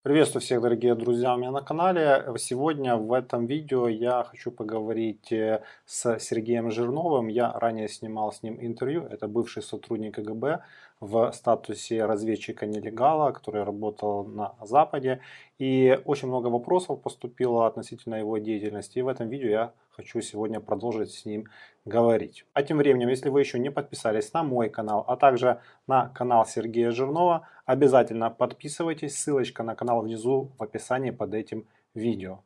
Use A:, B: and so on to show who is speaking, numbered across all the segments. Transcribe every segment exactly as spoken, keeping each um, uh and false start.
A: Приветствую всех, дорогие друзья, у меня на канале. Сегодня в этом видео я хочу поговорить э, с Сергеем Жирновым. Я ранее снимал с ним интервью. Это бывший сотрудник КГБ в статусе разведчика-нелегала, который работал на Западе. И очень много вопросов поступило относительно его деятельности. И в этом видео я хочу сегодня продолжить с ним говорить. А тем временем, если вы еще не подписались на мой канал, а также на канал Сергея Жирнова, обязательно подписывайтесь. Ссылочка на канал внизу в описании под этим видео.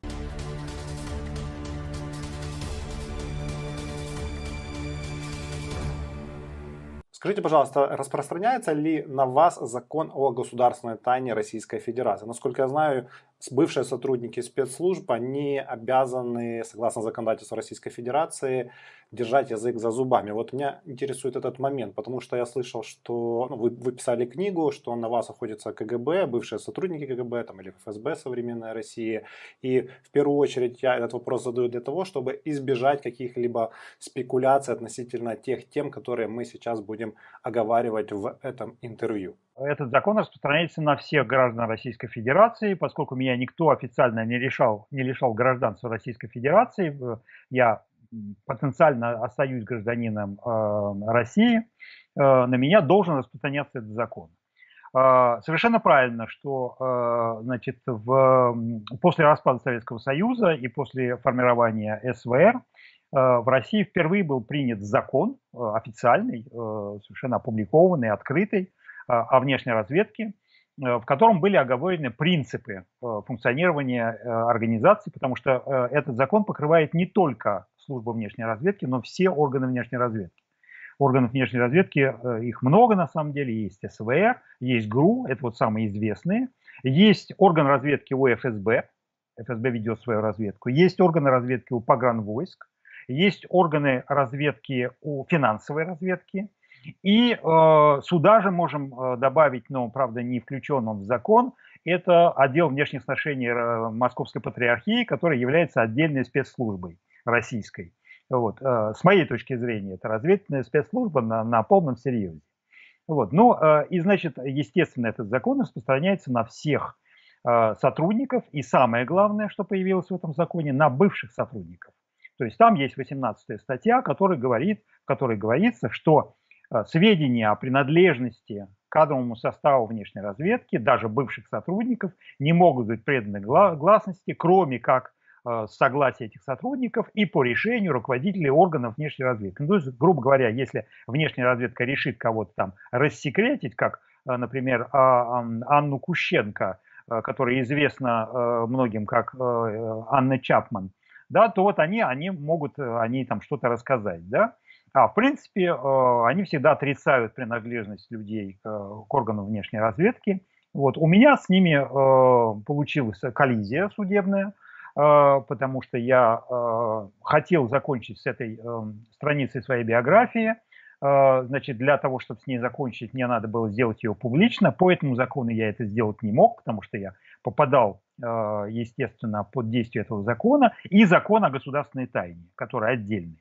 A: Скажите, пожалуйста, распространяется ли на вас закон о государственной тайне Российской Федерации? Насколько я знаю, бывшие сотрудники спецслужб, они обязаны, согласно законодательству Российской Федерации, держать язык за зубами. Вот меня интересует этот момент, потому что я слышал, что ну, вы, вы писали книгу, что на вас охотится КГБ, бывшие сотрудники КГБ там, или ФСБ современной России. И в первую очередь я этот вопрос задаю для того, чтобы избежать каких-либо спекуляций относительно тех тем, которые мы сейчас будем оговаривать в этом интервью.
B: Этот закон распространяется на всех граждан Российской Федерации, поскольку меня никто официально не лишал, не лишал гражданства Российской Федерации. Я потенциально остаюсь гражданином э, России. Э, на меня должен распространяться этот закон. Э, совершенно правильно, что э, значит, в, после распада Советского Союза и после формирования СВР в России впервые был принят закон официальный, совершенно опубликованный, открытый, о внешней разведке, в котором были оговорены принципы функционирования организации, потому что этот закон покрывает не только службу внешней разведки, но все органы внешней разведки. Органов внешней разведки, их много на самом деле, есть СВР, есть ГРУ, это вот самые известные, есть орган разведки у ФСБ, ФСБ ведет свою разведку, есть органы разведки у погранвойск, есть органы разведки у финансовой разведки, и э, сюда же можем э, добавить, но, правда, не включен он в закон, это отдел внешних отношений э, Московской Патриархии, который является отдельной спецслужбой российской. Вот. Э, с моей точки зрения, это разведывательная спецслужба на, на полном серьезе. Вот. Ну, э, и, значит, естественно, этот закон распространяется на всех э, сотрудников, и самое главное, что появилось в этом законе, на бывших сотрудников. То есть там есть восемнадцатая статья, которая говорит, в которой говорится, что сведения о принадлежности к кадровому составу внешней разведки, даже бывших сотрудников, не могут быть преданы гласности, кроме как с согласия этих сотрудников и по решению руководителей органов внешней разведки. Ну, то есть, грубо говоря, если внешняя разведка решит кого-то там рассекретить, как, например, Анну Кущенко, которая известна многим как Анна Чапман, да, то вот они, они могут они там что-то рассказать, да. А в принципе, они всегда отрицают принадлежность людей к органам внешней разведки. Вот. У меня с ними получилась коллизия судебная, потому что я хотел закончить с этой страницей своей биографии. Значит, для того, чтобы с ней закончить, мне надо было сделать ее публично. По этому закону я это сделать не мог, потому что я попадал, естественно, под действие этого закона и закон о государственной тайне, который отдельный.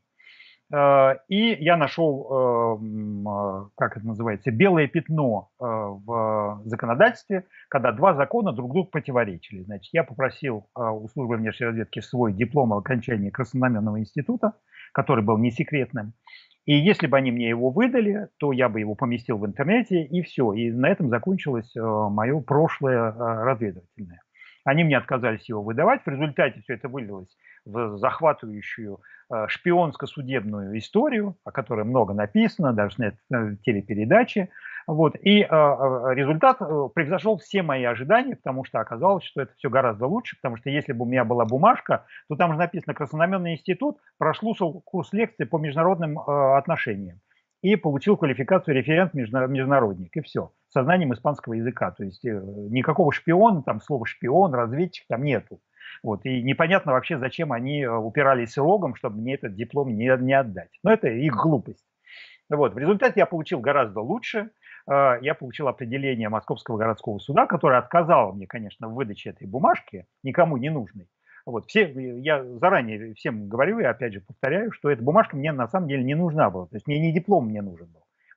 B: И я нашел, как это называется, белое пятно в законодательстве, когда два закона друг другу противоречили. Значит, я попросил у службы внешней разведки свой диплом о окончании Краснознаменного института, который был не секретным. И если бы они мне его выдали, то я бы его поместил в интернете, и все. И на этом закончилось мое прошлое разведывательное. Они мне отказались его выдавать. В результате все это вылилось в захватывающую шпионско-судебную историю, о которой много написано, даже снят телепередачи. Вот. И э, результат превзошел все мои ожидания, потому что оказалось, что это все гораздо лучше, потому что если бы у меня была бумажка, то там же написано «Краснознаменный институт», прошел курс лекций по международным э, отношениям и получил квалификацию референт-международник, и все, со знанием испанского языка. То есть э, никакого шпиона, там слова шпион, разведчик там нету. Вот, и непонятно вообще, зачем они упирались рогом, чтобы мне этот диплом не, не отдать. Но это их глупость. Вот, в результате я получил гораздо лучше. Я получил определение Московского городского суда, которое отказало мне, конечно, в выдаче этой бумажки, никому не нужной. Вот, все, я заранее всем говорю и опять же повторяю, что эта бумажка мне на самом деле не нужна была. То есть мне не диплом мне нужен был.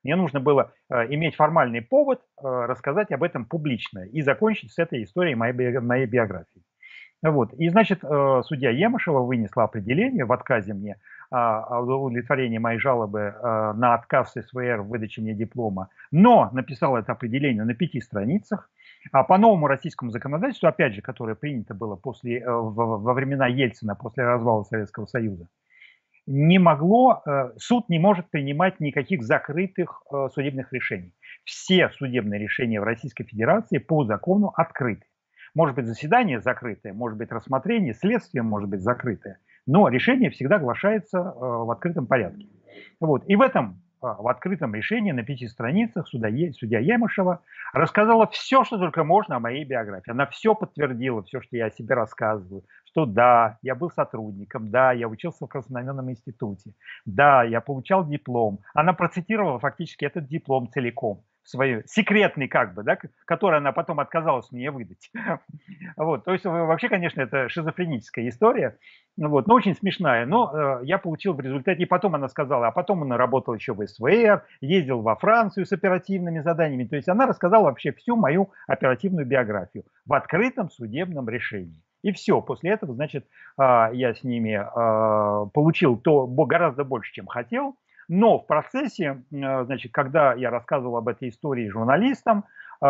B: Мне нужно было иметь формальный повод рассказать об этом публично и закончить с этой историей моей, моей биографии. Вот. И, значит, судья Емышева вынесла определение в отказе мне о удовлетворении моей жалобы на отказ СВР в выдаче мне диплома, но написала это определение на пяти страницах. А по новому российскому законодательству, опять же, которое принято было после, во времена Ельцина, после развала Советского Союза, не могло, суд не может принимать никаких закрытых судебных решений. Все судебные решения в Российской Федерации по закону открыты. Может быть, заседание закрытое, может быть, рассмотрение, следствие может быть закрытое, но решение всегда оглашается в открытом порядке. Вот. И в этом, в открытом решении на пяти страницах судья, судья Емышева рассказала все, что только можно о моей биографии. Она все подтвердила, все, что я о себе рассказываю, что да, я был сотрудником, да, я учился в Краснознаменном институте, да, я получал диплом. Она процитировала фактически этот диплом целиком. Свой секретный, как бы, да, который она потом отказалась мне выдать. Вот, то есть вообще, конечно, это шизофреническая история, вот, но очень смешная. Но э, я получил в результате, и потом она сказала, а потом она работала еще в СВР, ездил во Францию с оперативными заданиями. То есть она рассказала вообще всю мою оперативную биографию в открытом судебном решении. И все, после этого, значит, э, я с ними э, получил то гораздо больше, чем хотел. Но в процессе, значит, когда я рассказывал об этой истории журналистам,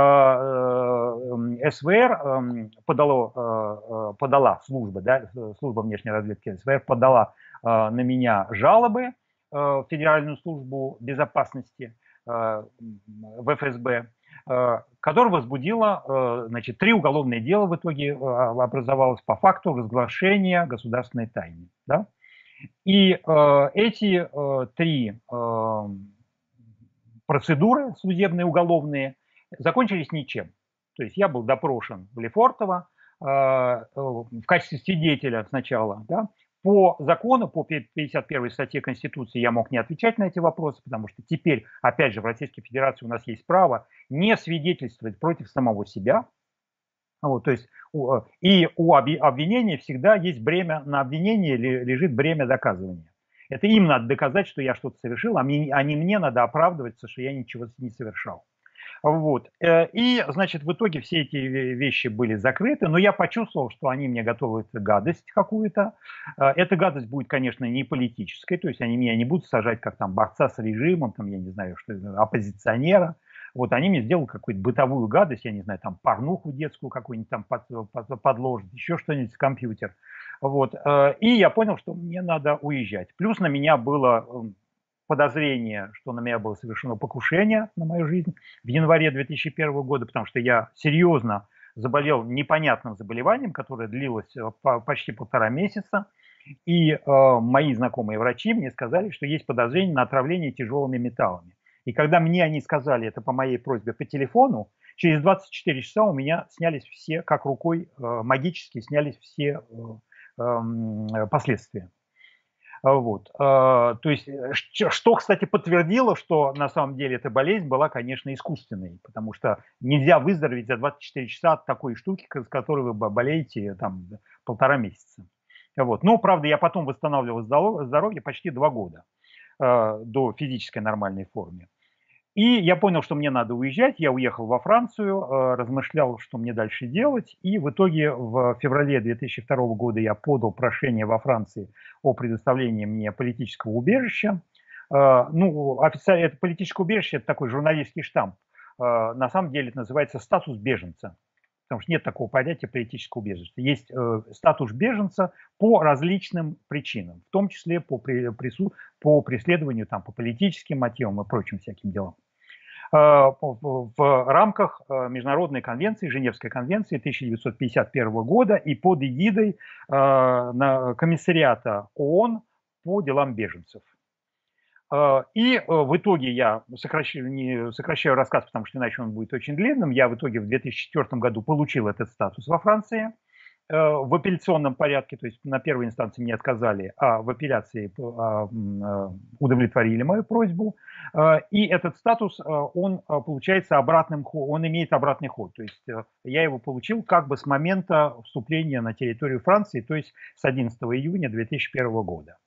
B: СВР подало, подала служба, да, служба внешней разведки СВР подала на меня жалобы в Федеральную службу безопасности в ФСБ, которая возбудила, значит, три уголовные дела в итоге образовалось по факту разглашения государственной тайны. Да? И э, эти э, три э, процедуры судебные, уголовные, закончились ничем. То есть я был допрошен в Лефортово э, в качестве свидетеля сначала. Да? По закону, по пятьдесят первой статье Конституции я мог не отвечать на эти вопросы, потому что теперь, опять же, в Российской Федерации у нас есть право не свидетельствовать против самого себя. Вот, то есть и у обвинения всегда есть бремя, на обвинении лежит бремя доказывания. Это им надо доказать, что я что-то совершил, а, мне, а не мне надо оправдываться, что я ничего не совершал. Вот. И, значит, в итоге все эти вещи были закрыты, но я почувствовал, что они мне готовят гадость какую-то. Эта гадость будет, конечно, не политической, то есть они меня не будут сажать как там борца с режимом, там, я не знаю, что оппозиционера. Вот они мне сделали какую-то бытовую гадость, я не знаю, там порнуху детскую какую-нибудь там под, под, подложить, еще что-нибудь в компьютер. Вот. И я понял, что мне надо уезжать. Плюс на меня было подозрение, что на меня было совершено покушение на мою жизнь в январе две тысячи первого года, потому что я серьезно заболел непонятным заболеванием, которое длилось почти полтора месяца. И э, мои знакомые врачи мне сказали, что есть подозрение на отравление тяжелыми металлами. И когда мне они сказали это по моей просьбе по телефону, через двадцать четыре часа у меня снялись все, как рукой э, магически снялись все э, э, последствия. Вот. Э, то есть, что, кстати, подтвердило, что на самом деле эта болезнь была, конечно, искусственной, потому что нельзя выздороветь за двадцать четыре часа от такой штуки, с которой вы болеете там полтора месяца. Вот. Но, правда, я потом восстанавливал здоровье почти два года э, до физической нормальной формы. И я понял, что мне надо уезжать. Я уехал во Францию, э, размышлял, что мне дальше делать. И в итоге в феврале две тысячи второго года я подал прошение во Франции о предоставлении мне политического убежища. Э, ну, официально это политическое убежище, это такой журналистский штамп. Э, на самом деле это называется статус беженца. Потому что нет такого понятия политического убежища. Есть э, статус беженца по различным причинам, в том числе по, при, прису, по преследованию, там, по политическим мотивам и прочим всяким делам. Э, в, в рамках э, Международной конвенции, Женевской конвенции тысяча девятьсот пятьдесят первого года и под эгидой э, на комиссариата ООН по делам беженцев. И в итоге я сокращаю, не сокращаю рассказ, потому что иначе он будет очень длинным. Я в итоге в две тысячи четвёртом году получил этот статус во Франции в апелляционном порядке, то есть на первой инстанции мне отказали, а в апелляции удовлетворили мою просьбу. И этот статус, он получается обратным, он имеет обратный ход. То есть я его получил как бы с момента вступления на территорию Франции, то есть с одиннадцатого июня две тысячи первого года.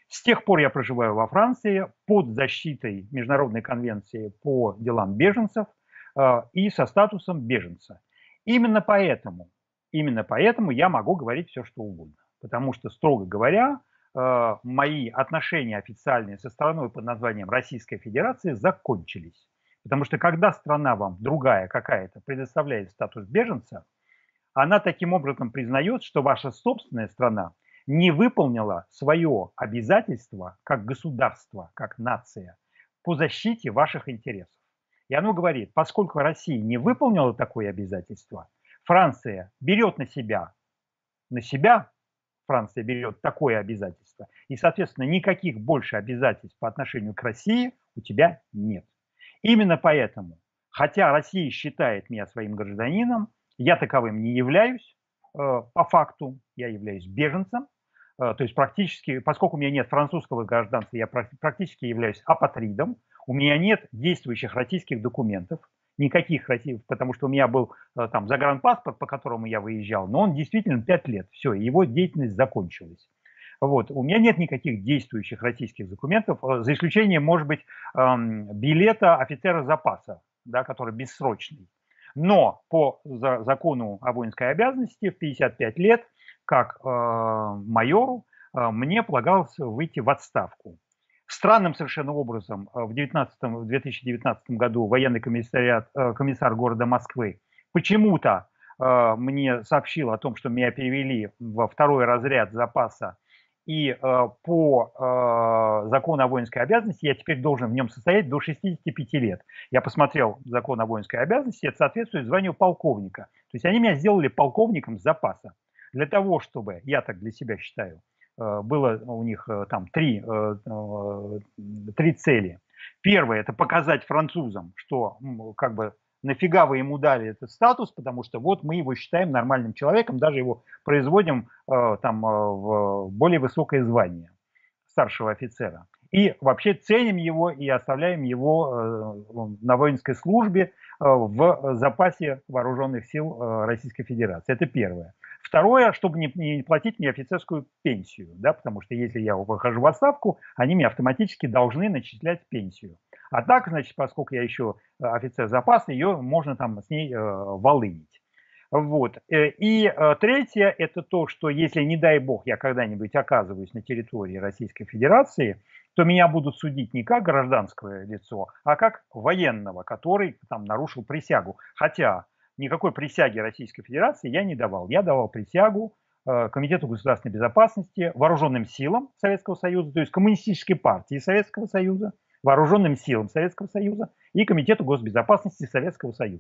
B: С тех пор я проживаю во Франции под защитой Международной конвенции по делам беженцев э, и со статусом беженца. Именно поэтому, именно поэтому я могу говорить все, что угодно. Потому что, строго говоря, э, мои отношения официальные со страной под названием Российская Федерация закончились. Потому что когда страна вам другая какая-то предоставляет статус беженца, она таким образом признает, что ваша собственная страна не выполнила свое обязательство как государство, как нация по защите ваших интересов. И оно говорит, поскольку Россия не выполнила такое обязательство, Франция берет на себя, на себя Франция берет такое обязательство, и, соответственно, никаких больше обязательств по отношению к России у тебя нет. Именно поэтому, хотя Россия считает меня своим гражданином, я таковым не являюсь э, по факту, я являюсь беженцем, э, то есть практически, поскольку у меня нет французского гражданства, я практически являюсь апатридом, у меня нет действующих российских документов, никаких российских, потому что у меня был э, там загранпаспорт, по которому я выезжал, но он действительно пять лет, все, его деятельность закончилась. Вот. У меня нет никаких действующих российских документов, за исключением, может быть, эм, билета офицера запаса, да, который бессрочный. Но по за, закону о воинской обязанности в пятьдесят пять лет, как э, майору, э, мне полагалось выйти в отставку. Странным совершенно образом в, в две тысячи девятнадцатом году военный комиссариат, э, комиссар города Москвы почему-то э, мне сообщил о том, что меня перевели во второй разряд запаса, и э, по э, закону о воинской обязанности я теперь должен в нем состоять до шестидесяти пяти лет. Я посмотрел закон о воинской обязанности, это соответствует званию полковника. То есть они меня сделали полковником запаса. Для того, чтобы, я так для себя считаю, э, было у них э, там три, э, э, три цели. Первое – это показать французам, что как бы нафига вы ему дали этот статус, потому что вот мы его считаем нормальным человеком, даже его производим э, там, э, в более высокое звание старшего офицера. И вообще ценим его и оставляем его э, на воинской службе э, в запасе вооруженных сил э, Российской Федерации. Это первое. Второе, чтобы не, не платить мне офицерскую пенсию, да, потому что если я выхожу в отставку, они мне автоматически должны начислять пенсию. А так, значит, поскольку я еще офицер запаса, ее можно там с ней э, волынить. Вот. И э, третье, это то, что если, не дай бог, я когда-нибудь оказываюсь на территории Российской Федерации, то меня будут судить не как гражданское лицо, а как военного, который там нарушил присягу. Хотя никакой присяги Российской Федерации я не давал. Я давал присягу э, Комитету государственной безопасности, вооруженным силам Советского Союза, то есть Коммунистической партии Советского Союза, вооруженным силам Советского Союза и Комитету госбезопасности Советского Союза.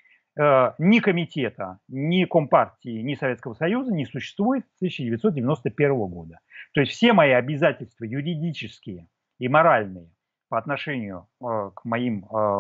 B: Э, ни комитета, ни Компартии, ни Советского Союза не существует с тысяча девятьсот девяносто первого года. То есть все мои обязательства юридические и моральные по отношению э, к моим э,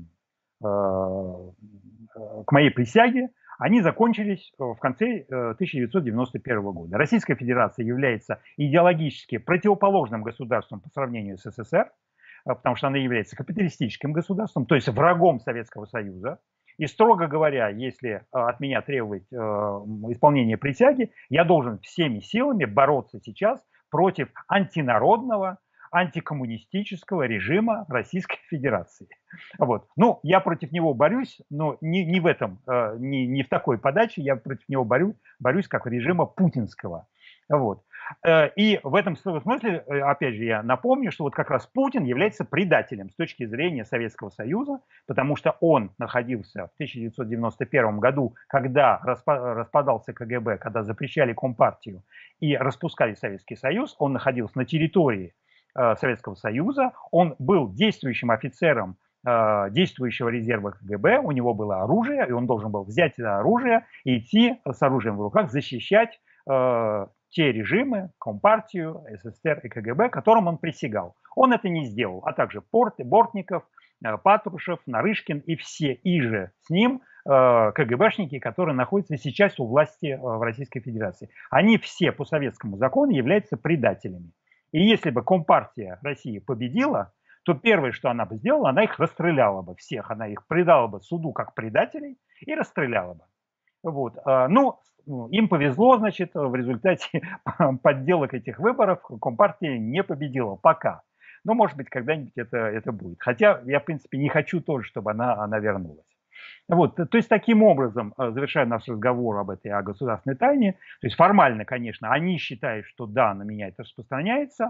B: к моей присяге, они закончились в конце тысяча девятьсот девяносто первого года. Российская Федерация является идеологически противоположным государством по сравнению с СССР, потому что она является капиталистическим государством, то есть врагом Советского Союза. И, строго говоря, если от меня требовать э, исполнения присяги, я должен всеми силами бороться сейчас против антинародного, антикоммунистического режима Российской Федерации. Вот. Ну, я против него борюсь, но не, не в этом, э, не, не в такой подаче, я против него борюсь, борюсь как режима путинского. Вот. И в этом смысле, опять же, я напомню, что вот как раз Путин является предателем с точки зрения Советского Союза, потому что он находился в тысяча девятьсот девяносто первом году, когда распадался КГБ, когда запрещали Компартию и распускали Советский Союз, он находился на территории Советского Союза, он был действующим офицером действующего резерва КГБ, у него было оружие, и он должен был взять это оружие и идти с оружием в руках защищать те режимы, Компартию, СССР и КГБ, которым он присягал. Он это не сделал, а также Порт, Бортников, Патрушев, Нарышкин и все иже с ним КГБшники, которые находятся сейчас у власти в Российской Федерации. Они все по советскому закону являются предателями. И если бы Компартия России победила, то первое, что она бы сделала, она их расстреляла бы всех, она их предала бы суду как предателей и расстреляла бы. Вот. Ну, ну, им повезло, значит, в результате подделок этих выборов Компартия не победила пока. Но, может быть, когда-нибудь это, это будет. Хотя я, в принципе, не хочу тоже, чтобы она, она вернулась. Вот, то есть таким образом, завершая наш разговор об этой о государственной тайне, то есть формально, конечно, они считают, что да, на меня это распространяется.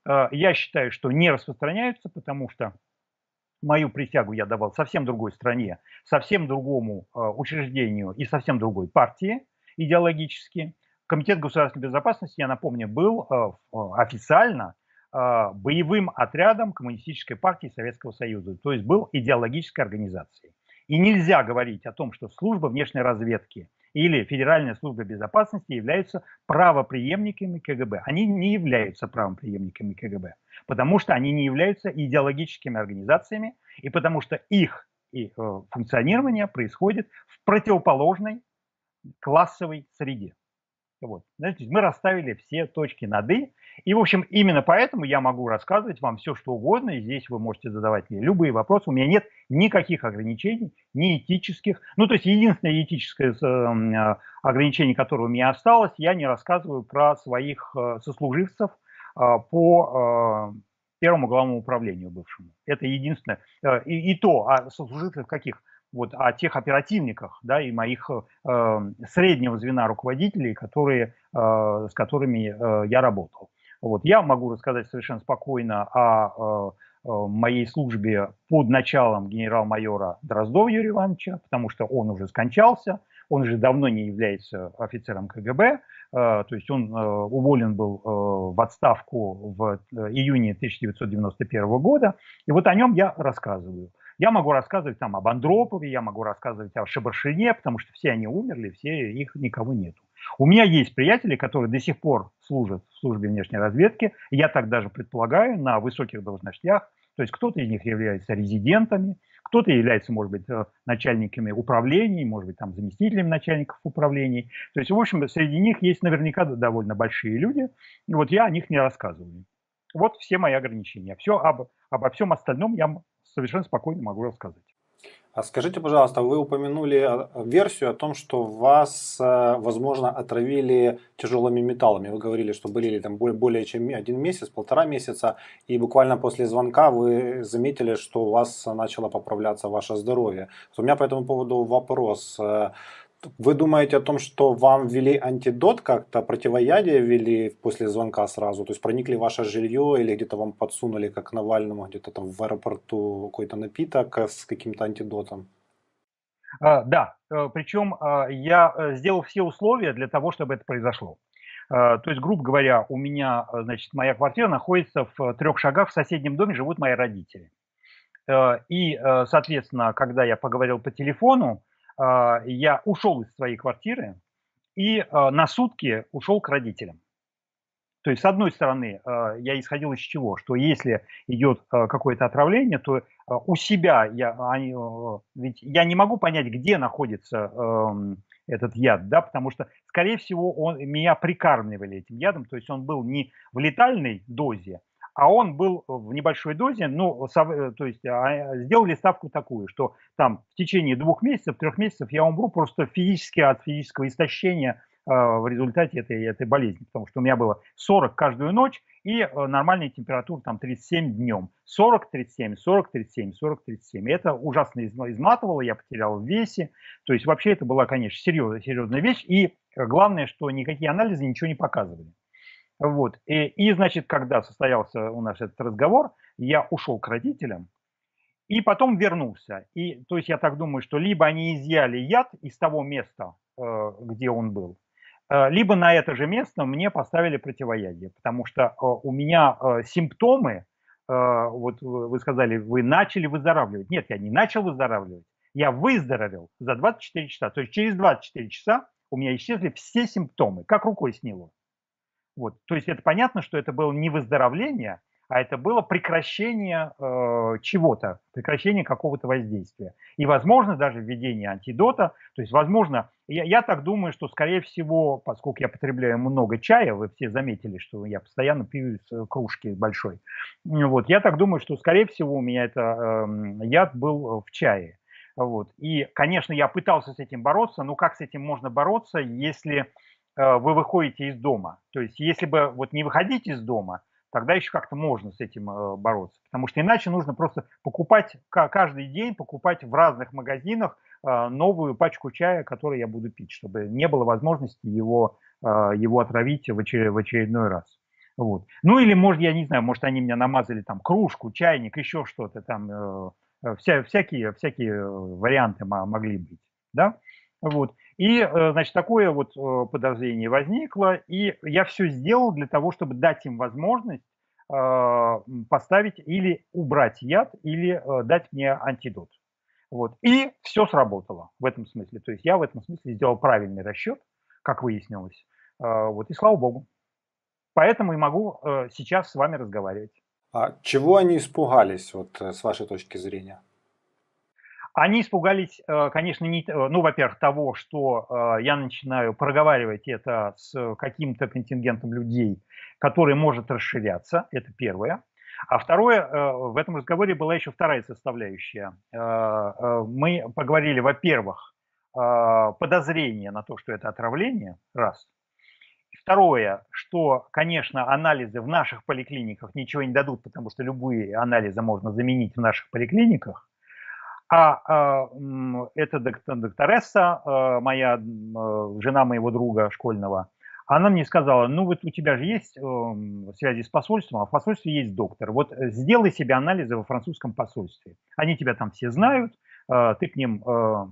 B: Я считаю, что не распространяется, потому что мою присягу я давал совсем другой стране, совсем другому учреждению и совсем другой партии идеологически. Комитет государственной безопасности, я напомню, был официально боевым отрядом Коммунистической партии Советского Союза, то есть был идеологической организацией. И нельзя говорить о том, что служба внешней разведки или Федеральная служба безопасности являются правопреемниками КГБ. Они не являются правопреемниками КГБ, потому что они не являются идеологическими организациями, и потому что их и, э, функционирование происходит в противоположной классовой среде. Вот. Знаете, мы расставили все точки над «и». И, в общем, именно поэтому я могу рассказывать вам все, что угодно. И здесь вы можете задавать мне любые вопросы. У меня нет никаких ограничений, ни этических. Ну, то есть, единственное этическое э, ограничение, которое у меня осталось, я не рассказываю про своих э, сослуживцев э, по э, первому главному управлению бывшему. Это единственное. Э, и, и то, а сослуживцев каких? Вот, о тех оперативниках, да, и моих э, среднего звена руководителей, которые, э, с которыми э, я работал. Вот, я могу рассказать совершенно спокойно о э, моей службе под началом генерал-майора Дроздова Юрия Ивановича, потому что он уже скончался, он уже давно не является офицером КГБ, э, то есть он э, уволен был э, в отставку в июне тысяча девятьсот девяносто первого года, и вот о нем я рассказываю. Я могу рассказывать там об Андропове, я могу рассказывать о Шабаршине, потому что все они умерли, все их никого нету. У меня есть приятели, которые до сих пор служат в службе внешней разведки. Я так даже предполагаю, на высоких должностях. То есть кто-то из них является резидентами, кто-то является, может быть, начальниками управлений, может быть, там заместителями начальников управлений. То есть, в общем, среди них есть наверняка довольно большие люди. И вот я о них не рассказываю. Вот все мои ограничения. Все об, обо всем остальном я совершенно спокойно могу рассказать.
A: А скажите, пожалуйста, вы упомянули версию о том, что вас, возможно, отравили тяжелыми металлами. Вы говорили, что были там более чем один месяц, полтора месяца, и буквально после звонка вы заметили, что у вас начало поправляться ваше здоровье. У меня по этому поводу вопрос. Вы думаете о том, что вам ввели антидот как-то, противоядие ввели после звонка сразу? То есть проникли в ваше жилье или где-то вам подсунули, как Навальному, где-то там в аэропорту какой-то напиток с каким-то антидотом?
B: А, да, причем я сделал все условия для того, чтобы это произошло. То есть, грубо говоря, у меня, значит, моя квартира находится в трех шагах, в соседнем доме живут мои родители. И, соответственно, когда я поговорил по телефону, я ушел из своей квартиры и на сутки ушел к родителям. То есть, с одной стороны, я исходил из чего? Что если идет какое-то отравление, то у себя я, они, ведь я не могу понять, где находится этот яд, да, потому что, скорее всего, он, меня прикармливали этим ядом, то есть он был не в летальной дозе, а он был в небольшой дозе, ну, то есть сделали ставку такую, что там в течение двух месяцев, трех месяцев я умру просто физически от физического истощения в результате этой, этой болезни, потому что у меня было сорок каждую ночь и нормальная температура там тридцать семь днем. сорок тридцать семь, сорок тридцать семь, сорок тридцать семь. Это ужасно изматывало, я потерял в весе. То есть вообще это была, конечно, серьезная, серьезная вещь. И главное, что никакие анализы ничего не показывали. Вот. И, и, значит, когда состоялся у нас этот разговор, я ушел к родителям и потом вернулся. И, то есть я так думаю, что либо они изъяли яд из того места, где он был, либо на это же место мне поставили противоядие, потому что у меня симптомы, вот вы сказали, вы начали выздоравливать. Нет, я не начал выздоравливать, я выздоровел за двадцать четыре часа. То есть через двадцать четыре часа у меня исчезли все симптомы, как рукой сняло. Вот. То есть это понятно, что это было не выздоровление, а это было прекращение э, чего-то, прекращение какого-то воздействия. И, возможно, даже введение антидота. То есть, возможно, я, я так думаю, что, скорее всего, поскольку я потребляю много чая, вы все заметили, что я постоянно пью из кружки большой. Вот, я так думаю, что, скорее всего, у меня это э, яд был в чае. Вот. И, конечно, я пытался с этим бороться, но как с этим можно бороться, если э, вы выходите из дома? То есть, если бы вот не выходить из дома, тогда еще как-то можно с этим э, бороться. Потому что иначе нужно просто покупать, каждый день покупать в разных магазинах э, новую пачку чая, которую я буду пить, чтобы не было возможности его, э, его отравить в, очер- в очередной раз. Вот. Ну или, может, я не знаю, может, они меня намазали там кружку, чайник, еще что-то там. Э, Вся, всякие, всякие варианты могли быть, да, вот, и, значит, такое вот подозрение возникло, и я все сделал для того, чтобы дать им возможность поставить или убрать яд, или дать мне антидот, вот, и все сработало в этом смысле, то есть я в этом смысле сделал правильный расчет, как выяснилось, вот, и слава богу, поэтому и могу сейчас с вами разговаривать.
A: А чего они испугались, вот с вашей точки зрения?
B: Они испугались, конечно, не, ну, во-первых, того, что я начинаю проговаривать это с каким-то контингентом людей, который может расширяться, это первое. А второе, в этом разговоре была еще вторая составляющая. Мы поговорили, во-первых, подозрение на то, что это отравление, раз. Второе, что, конечно, анализы в наших поликлиниках ничего не дадут, потому что любые анализы можно заменить в наших поликлиниках. А э, эта доктор, докторесса, э, моя э, жена моего друга школьного, она мне сказала, ну вот у тебя же есть э, связи с посольством, а в посольстве есть доктор. Вот сделай себе анализы во французском посольстве. Они тебя там все знают, э, ты к ним э,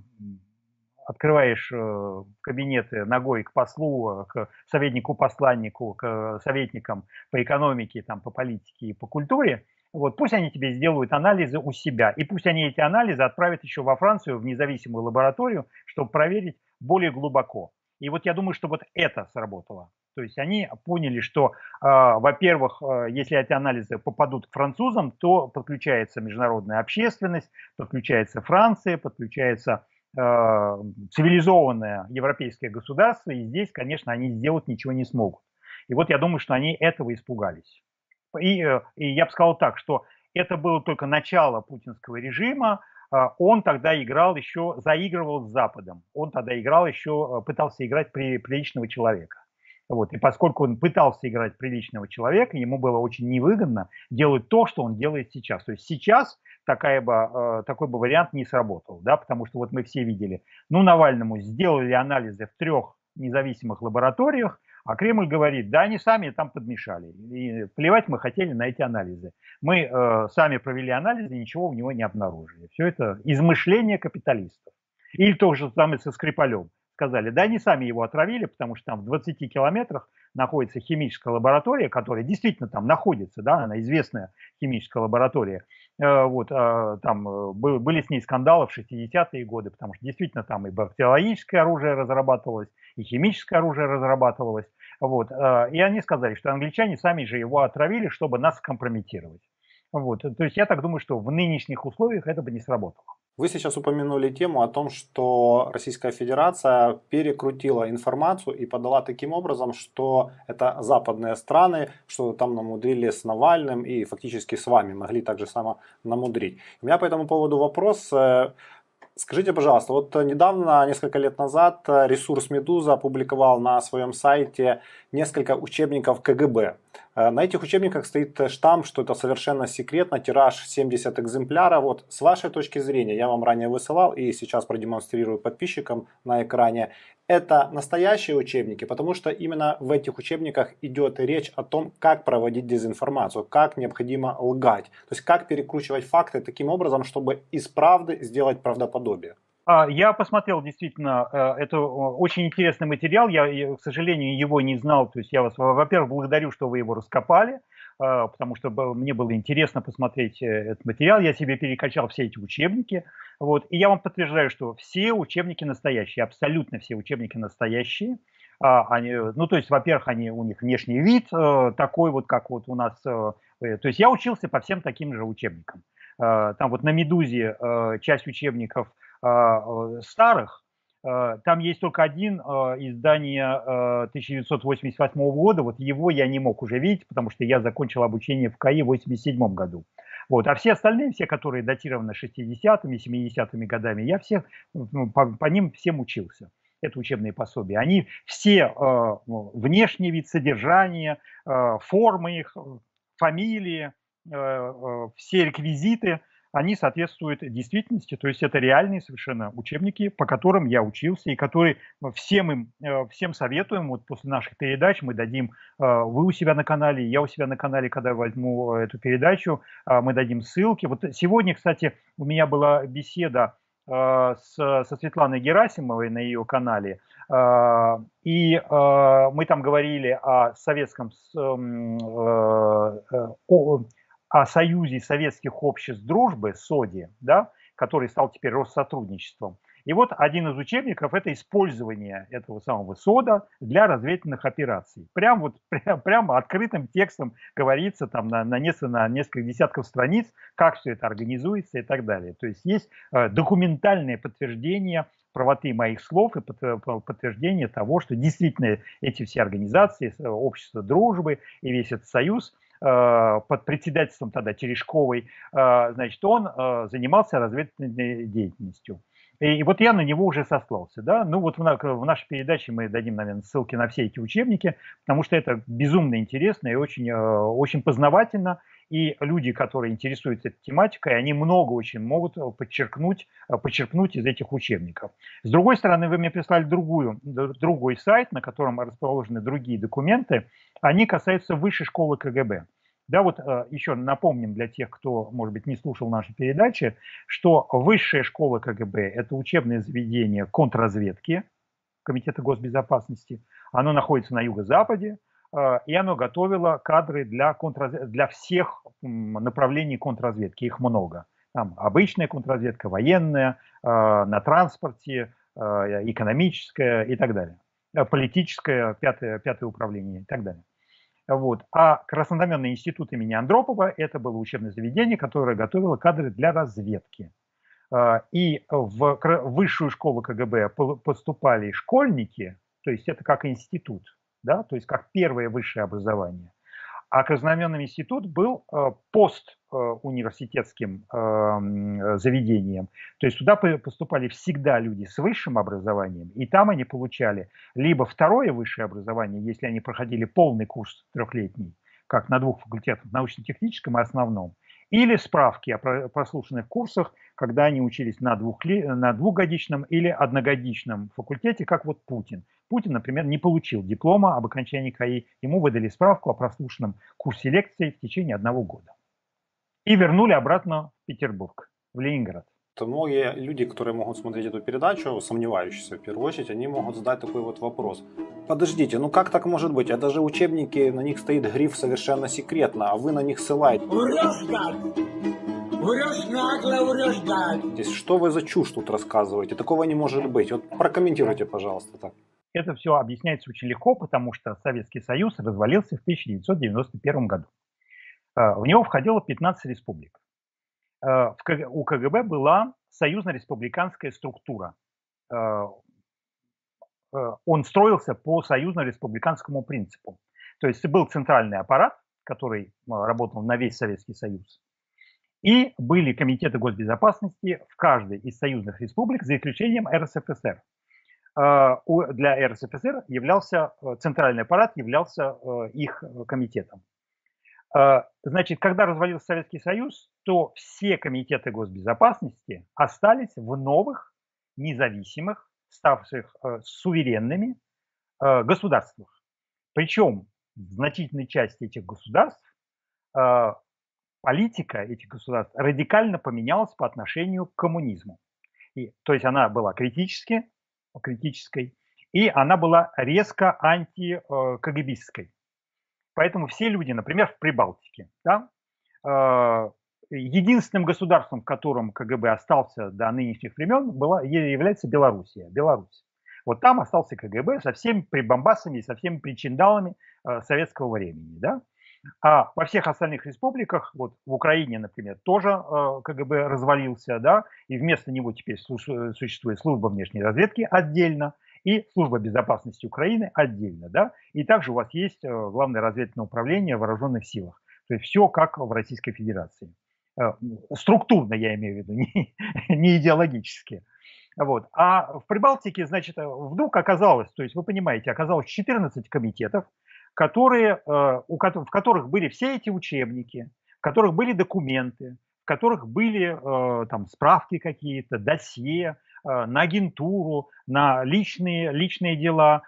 B: открываешь э, кабинеты ногой к послу, к советнику-посланнику, к советникам по экономике, там, по политике и по культуре. Вот, пусть они тебе сделают анализы у себя, и пусть они эти анализы отправят еще во Францию в независимую лабораторию, чтобы проверить более глубоко. И вот я думаю, что вот это сработало. То есть они поняли, что, э, во-первых, э, если эти анализы попадут к французам, то подключается международная общественность, подключается Франция, подключается э, цивилизованное европейское государство, и здесь, конечно, они сделать ничего не смогут. И вот я думаю, что они этого испугались. И, и я бы сказал так, что это было только начало путинского режима, он тогда играл еще, заигрывал с Западом, он тогда играл еще, пытался играть при приличного человека. Вот. И поскольку он пытался играть приличного человека, ему было очень невыгодно делать то, что он делает сейчас. То есть сейчас такая бы, такой бы вариант не сработал, да, потому что вот мы все видели, ну, Навальному сделали анализы в трех независимых лабораториях, а Кремль говорит, да, они сами там подмешали. И плевать мы хотели на эти анализы. Мы э, сами провели анализы, и ничего в него не обнаружили. Все это измышление капиталистов. Или то же самое со Скрипалем. Сказали, да, они сами его отравили, потому что там в двадцати километрах находится химическая лаборатория, которая действительно там находится, да, она известная химическая лаборатория. Э, вот, э, там э, были с ней скандалы в шестидесятые годы, потому что действительно там и бактериологическое оружие разрабатывалось, и химическое оружие разрабатывалось. Вот. И они сказали, что англичане сами же его отравили, чтобы нас компрометировать. Вот. То есть я так думаю, что в нынешних условиях это бы не сработало.
A: Вы сейчас упомянули тему о том, что Российская Федерация перекрутила информацию и подала таким образом, что это западные страны, что там намудрили с Навальным и фактически с вами могли так же само намудрить. У меня по этому поводу вопрос. Скажите, пожалуйста, вот недавно, несколько лет назад, ресурс «Медуза» опубликовал на своем сайте несколько учебников ка гэ бэ. На этих учебниках стоит штамп, что это совершенно секретно, тираж семьдесят экземпляров. Вот с вашей точки зрения, я вам ранее высылал и сейчас продемонстрирую подписчикам на экране, это настоящие учебники, потому что именно в этих учебниках идет речь о том, как проводить дезинформацию, как необходимо лгать, то есть как перекручивать факты таким образом, чтобы из правды сделать правдоподобие.
B: Я посмотрел, действительно, это очень интересный материал, я, к сожалению, его не знал, то есть я вас, во-первых, благодарю, что вы его раскопали, потому что мне было интересно посмотреть этот материал, я себе перекачал все эти учебники, вот, и я вам подтверждаю, что все учебники настоящие, абсолютно все учебники настоящие. Они, ну, то есть, во-первых, они, у них внешний вид такой вот, как вот у нас, то есть я учился по всем таким же учебникам. Там вот на «Медузе» часть учебников старых, там есть только один издание тысяча девятьсот восемьдесят восьмого года, вот его я не мог уже видеть, потому что я закончил обучение в ка и в восемьдесят седьмом году. Вот. А все остальные, все, которые датированы шестидесятыми, семидесятыми годами, я всех, ну, по, по ним всем учился. Это учебные пособия. Они все, э, внешний вид, содержание, э, формы их, фамилии, э, э, все реквизиты, они соответствуют действительности, то есть это реальные совершенно учебники, по которым я учился и которые всем им, всем советуем. Вот после наших передач мы дадим, вы у себя на канале, я у себя на канале, когда возьму эту передачу, мы дадим ссылки. Вот сегодня, кстати, у меня была беседа с, со Светланой Герасимовой на ее канале, и мы там говорили о советском, о, о Союзе Советских Обществ Дружбы, СОДе, да, который стал теперь Россотрудничеством. И вот один из учебников – это использование этого самого СОДа для разведывательных операций. Прям вот прям, прямо открытым текстом говорится там на, на, несколько, на несколько десятков страниц, как все это организуется и так далее. То есть есть э, документальное подтверждение правоты моих слов и подтверждение того, что действительно эти все организации, Общество Дружбы и весь этот союз под председательством тогда Терешковой, значит, он занимался разведывательной деятельностью. И вот я на него уже сослался, да. Ну вот в нашей передаче мы дадим, наверное, ссылки на все эти учебники, потому что это безумно интересно и очень, очень познавательно. И люди, которые интересуются этой тематикой, они много очень могут подчеркнуть, подчеркнуть из этих учебников. С другой стороны, вы мне прислали другую, другой сайт, на котором расположены другие документы. Они касаются высшей школы КГБ. Да, вот еще напомним для тех, кто, может быть, не слушал наши передачи, что высшая школа КГБ – это учебное заведение контрразведки Комитета госбезопасности. Оно находится на юго-западе, и оно готовило кадры для, контрраз... для всех направлений контрразведки. Их много. Там обычная контрразведка, военная, на транспорте, экономическая и так далее. Политическое, пятое, пятое управление и так далее. Вот. А Краснознаменный институт имени Андропова – это было учебное заведение, которое готовило кадры для разведки. И в высшую школу КГБ поступали школьники, то есть это как институт, да, то есть как первое высшее образование. А Краснознаменный институт был постуниверситетским заведением. То есть туда поступали всегда люди с высшим образованием, и там они получали либо второе высшее образование, если они проходили полный курс трехлетний, как на двух факультетах, научно-техническом и основном, или справки о прослушанных курсах, когда они учились на, двух, на двухгодичном или одногодичном факультете, как вот Путин. Путин, например, не получил диплома об окончании КАИ, ему выдали справку о прослушанном курсе лекций в течение одного года. И вернули обратно в Петербург, в Ленинград.
A: То многие люди, которые могут смотреть эту передачу, сомневающиеся в первую очередь, они могут задать такой вот вопрос. Подождите, ну как так может быть? Это же учебники, на них стоит гриф совершенно секретно, а вы на них ссылаетесь.
C: Врешь, гад! Врешь нагло, врешь, гад!
A: Что вы за чушь тут рассказываете? Такого не может быть. Вот прокомментируйте, пожалуйста, так.
B: Это все объясняется очень легко, потому что Советский Союз развалился в тысяча девятьсот девяносто первом году. В него входило пятнадцать республик. У КГБ была союзно-республиканская структура. Он строился по союзно-республиканскому принципу. То есть был центральный аппарат, который работал на весь Советский Союз, и были комитеты госбезопасности в каждой из союзных республик, за исключением РСФСР. Для РСФСР являлся, центральный аппарат являлся их комитетом. Значит, когда развалился Советский Союз, то все комитеты госбезопасности остались в новых, независимых, ставших суверенными государствах. Причем в значительной части этих государств политика этих государств радикально поменялась по отношению к коммунизму. И, то есть она была критически, критической, и она была резко антикагибистской. Поэтому все люди, например, в Прибалтике, да, э, единственным государством, в котором КГБ остался до нынешних времен, была, является Белоруссия. Беларусь. Вот там остался КГБ со всеми прибамбасами и со всеми причиндалами э, советского времени. Да? А во всех остальных республиках, вот в Украине, например, тоже э, КГБ развалился, да, и вместо него теперь существует служба внешней разведки отдельно, и служба безопасности Украины отдельно, да, и также у вас есть Главное разведывательное управление в вооруженных силах, то есть все как в Российской Федерации. Структурно я имею в виду, не, не идеологически. Вот. А в Прибалтике, значит, вдруг оказалось, то есть вы понимаете, оказалось четырнадцать комитетов, которые, в которых были все эти учебники, в которых были документы, в которых были там справки какие-то, досье на агентуру, на личные, личные дела,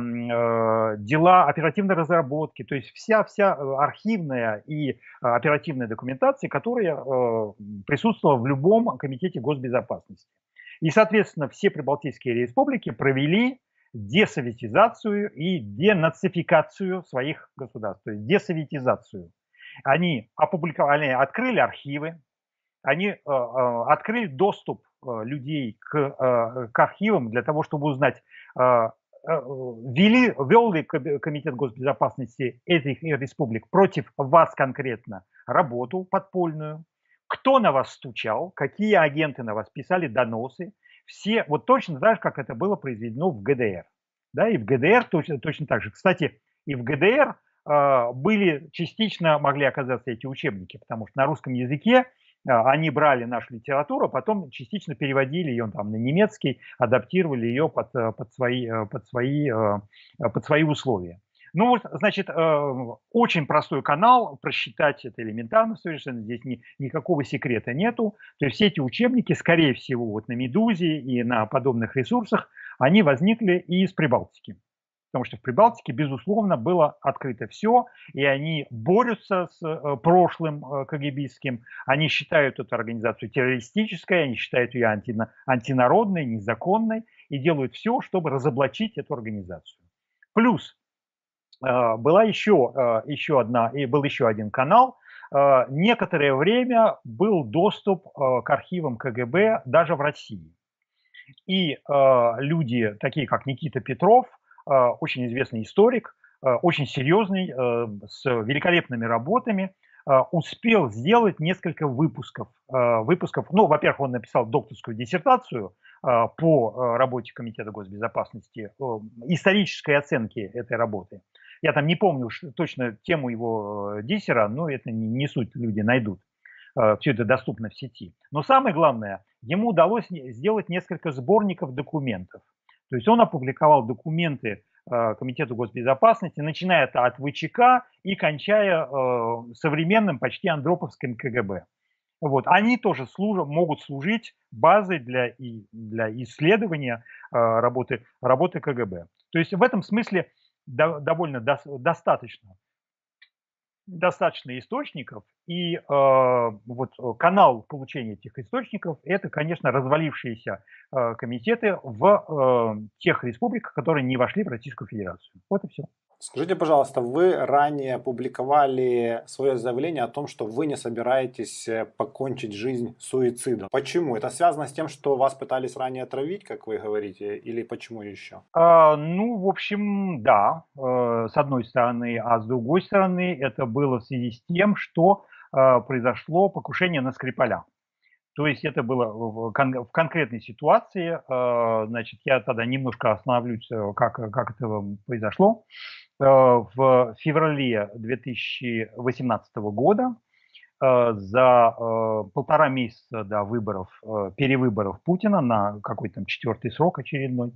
B: дела оперативной разработки, то есть вся, вся архивная и оперативная документация, которая присутствовала в любом комитете госбезопасности. И, соответственно, все прибалтийские республики провели десоветизацию и денацификацию своих государств, то есть десоветизацию. Они опубликовали, открыли архивы, они э, э, открыли доступ э, людей к, э, к архивам для того, чтобы узнать, э, э, вели, вел ли Комитет госбезопасности этих республик против вас конкретно работу подпольную, кто на вас стучал, какие агенты на вас писали доносы, все, вот точно так же, как это было произведено в ГДР. Да, и в ГДР точно, точно так же. Кстати, и в ГДР э, были частично, могли оказаться эти учебники, потому что на русском языке э, они брали нашу литературу, потом частично переводили ее там, на немецкий, адаптировали ее под, под, свои, под, свои, э, под свои условия. Ну вот, значит, очень простой канал, просчитать это элементарно совершенно, здесь ни, никакого секрета нету. То есть все эти учебники, скорее всего, вот на «Медузе» и на подобных ресурсах, они возникли из Прибалтики. Потому что в Прибалтике, безусловно, было открыто все, и они борются с прошлым КГБистским, они считают эту организацию террористической, они считают ее анти, антинародной, незаконной, и делают все, чтобы разоблачить эту организацию. Плюс была еще, еще одна, и был еще один канал. Некоторое время был доступ к архивам КГБ даже в России. И люди, такие как Никита Петров, очень известный историк, очень серьезный, с великолепными работами, успел сделать несколько выпусков. выпусков. Ну, во-первых, он написал докторскую диссертацию по работе Комитета госбезопасности, исторической оценки этой работы. Я там не помню точно тему его диссера, но это не, не суть, люди найдут. Все это доступно в сети. Но самое главное, ему удалось сделать несколько сборников документов. То есть он опубликовал документы Комитету госбезопасности, начиная от ВЧК и кончая современным, почти андроповским КГБ. Вот. Они тоже служат, могут служить базой для, для исследования работы, работы КГБ. То есть в этом смысле довольно до, достаточно, достаточно источников, и э, вот канал получения этих источников – это, конечно, развалившиеся э, комитеты в э, тех республиках, которые не вошли в Российскую Федерацию. Вот и все.
A: Скажите, пожалуйста, вы ранее публиковали свое заявление о том, что вы не собираетесь покончить жизнь суицидом. Почему? Это связано с тем, что вас пытались ранее отравить, как вы говорите, или почему еще?
B: А, ну, в общем, да, э, с одной стороны, а с другой стороны, это было в связи с тем, что э, произошло покушение на Скрипаля. То есть это было в, кон в конкретной ситуации, э, значит, я тогда немножко остановлюсь, как, как это произошло. В феврале две тысячи восемнадцатого года, за полтора месяца до выборов, перевыборов Путина на какой-то там четвертый срок очередной,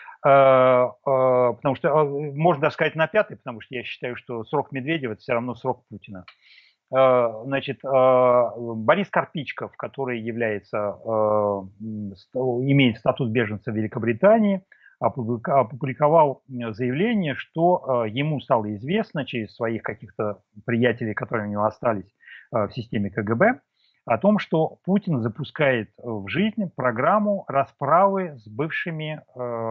B: потому что, можно даже сказать на пятый, потому что я считаю, что срок Медведева – это все равно срок Путина. Значит, Борис Карпичков, который является, имеет статус беженца в Великобритании, опубликовал заявление, что ему стало известно через своих каких-то приятелей, которые у него остались в системе КГБ, о том, что Путин запускает в жизнь программу расправы с бывшими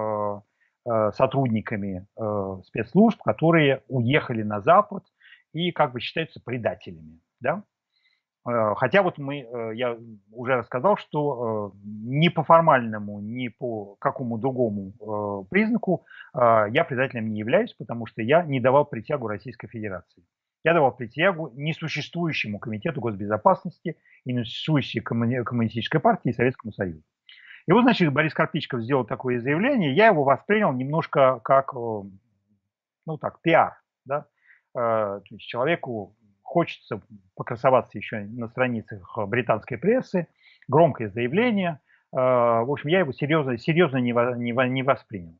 B: сотрудниками спецслужб, которые уехали на Запад и как бы считаются предателями. Да? Хотя вот мы, я уже рассказал, что ни по формальному, ни по какому другому признаку я предателем не являюсь, потому что я не давал присягу Российской Федерации. Я давал присягу несуществующему Комитету госбезопасности и несуществующей коммунистической партии и Советскому Союзу. И вот, значит, Борис Карпичков сделал такое заявление, я его воспринял немножко как, ну так, пиар, да? То есть человеку хочется покрасоваться еще на страницах британской прессы, громкое заявление. В общем, я его серьезно, серьезно не, не, не воспринял.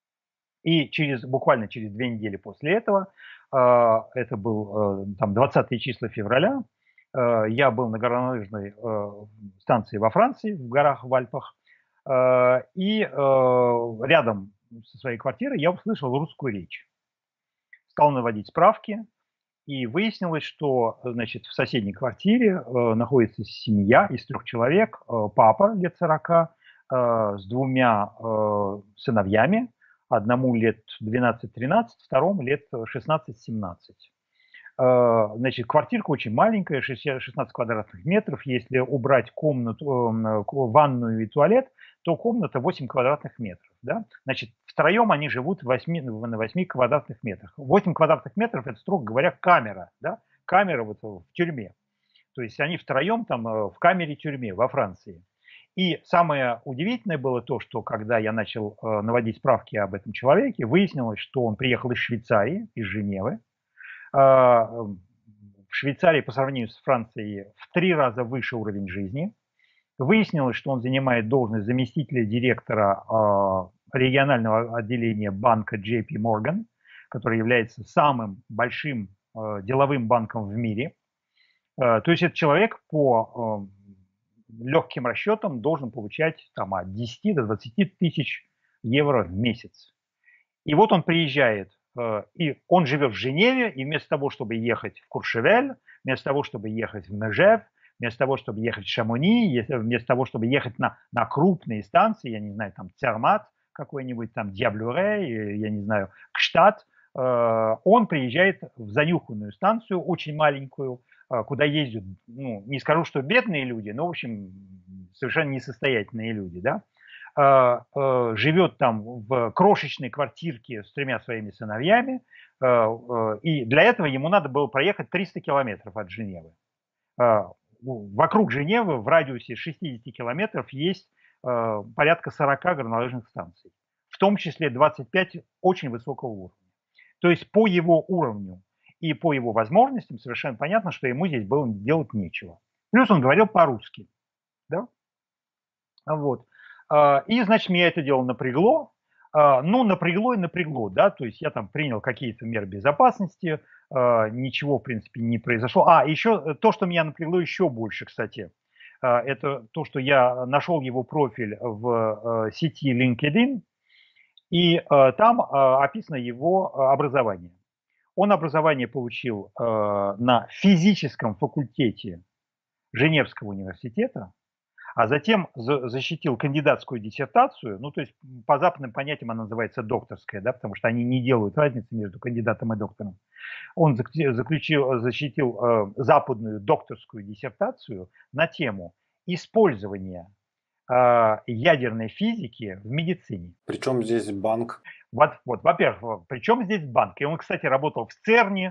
B: И через, буквально через две недели после этого, это был там двадцатое число февраля, я был на горнолыжной станции во Франции, в горах, в Альпах, и рядом со своей квартирой я услышал русскую речь. Стал наводить справки, и выяснилось, что, значит, в соседней квартире находится семья из трех человек, папа лет сорока, с двумя сыновьями, одному лет двенадцать-тринадцать, второму лет шестнадцать-семнадцать. Значит, квартирка очень маленькая, шестнадцать квадратных метров. Если убрать комнату, ванную и туалет, то комната восемь квадратных метров. Да? Значит, втроем они живут восемь, на восьми квадратных метрах. восемь квадратных метров – это, строго говоря, камера. Да? Камера вот в тюрьме. То есть они втроем там в камере-тюрьме во Франции. И самое удивительное было то, что когда я начал наводить справки об этом человеке, выяснилось, что он приехал из Швейцарии, из Женевы. В Швейцарии по сравнению с Францией в три раза выше уровень жизни. Выяснилось, что он занимает должность заместителя директора регионального отделения банка джей пи Morgan, который является самым большим деловым банком в мире. То есть этот человек по легким расчетам должен получать там, от десяти до двадцати тысяч евро в месяц. И вот он приезжает. И он живет в Женеве, и вместо того, чтобы ехать в Куршевель, вместо того, чтобы ехать в Межев, вместо того, чтобы ехать в Шамони, вместо того, чтобы ехать на, на крупные станции, я не знаю, там Цермат какой-нибудь, там Дьяблюре, я не знаю, Кштадт, он приезжает в занюханную станцию, очень маленькую, куда ездят, ну, не скажу, что бедные люди, но, в общем, совершенно несостоятельные люди, да, живет там в крошечной квартирке с тремя своими сыновьями, и для этого ему надо было проехать триста километров от Женевы. Вокруг Женевы в радиусе шестидесяти километров есть порядка сорока горнолыжных станций, в том числе двадцать пять очень высокого уровня. То есть по его уровню и по его возможностям совершенно понятно, что ему здесь было делать нечего. Плюс он говорил по-русски. Да? Вот. И, значит, меня это дело напрягло. Ну, напрягло и напрягло, да, то есть я там принял какие-то меры безопасности, ничего, в принципе, не произошло. А, еще то, что меня напрягло еще больше, кстати, это то, что я нашел его профиль в сети LinkedIn, и там описано его образование. Он образование получил на физическом факультете Женевского университета, а затем защитил кандидатскую диссертацию, ну, то есть по западным понятиям она называется докторская, да, потому что они не делают разницы между кандидатом и доктором. Он заключил, защитил э, западную докторскую диссертацию на тему использования э, ядерной физики в медицине.
A: Причем здесь банк?
B: Вот, вот, во-первых, причем здесь банк? И он, кстати, работал в ЦЕРНе.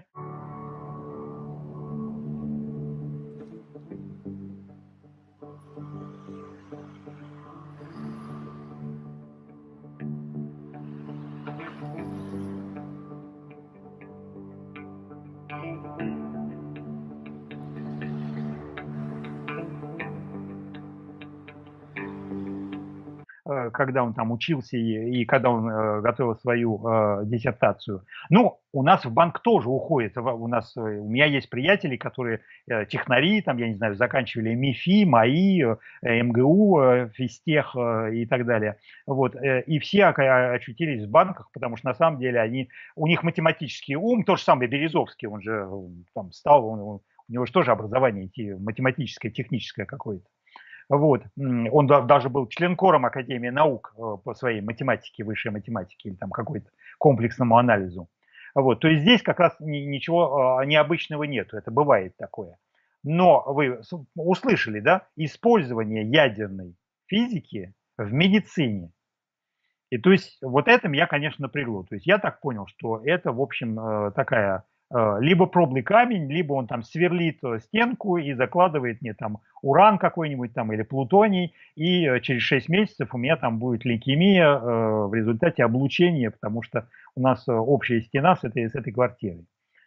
B: Когда он там учился и, и когда он э, готовил свою э, диссертацию. Ну, у нас в банк тоже уходит. У нас, у меня есть приятели, которые э, технари, там, я не знаю, заканчивали МИФИ, МАИ, э, МГУ, э, Физтех э, и так далее. Вот. Э, и все очутились в банках, потому что на самом деле они, у них математический ум, то же самое Березовский, он же там стал, он, у него же тоже образование математическое, техническое какое-то. Вот. Он даже был членкором Академии наук по своей математике, высшей математике или там какой-то комплексному анализу. Вот. То есть здесь как раз ничего необычного нету, это бывает такое. Но вы услышали, да, использование ядерной физики в медицине. И то есть вот это меня, конечно, напрягло. То есть я так понял, что это, в общем, такая либо пробный камень, либо он там сверлит стенку и закладывает мне там уран какой-нибудь там или плутоний, и через шесть месяцев у меня там будет лейкемия в результате облучения, потому что у нас общая стена с этой, с этой квартирой.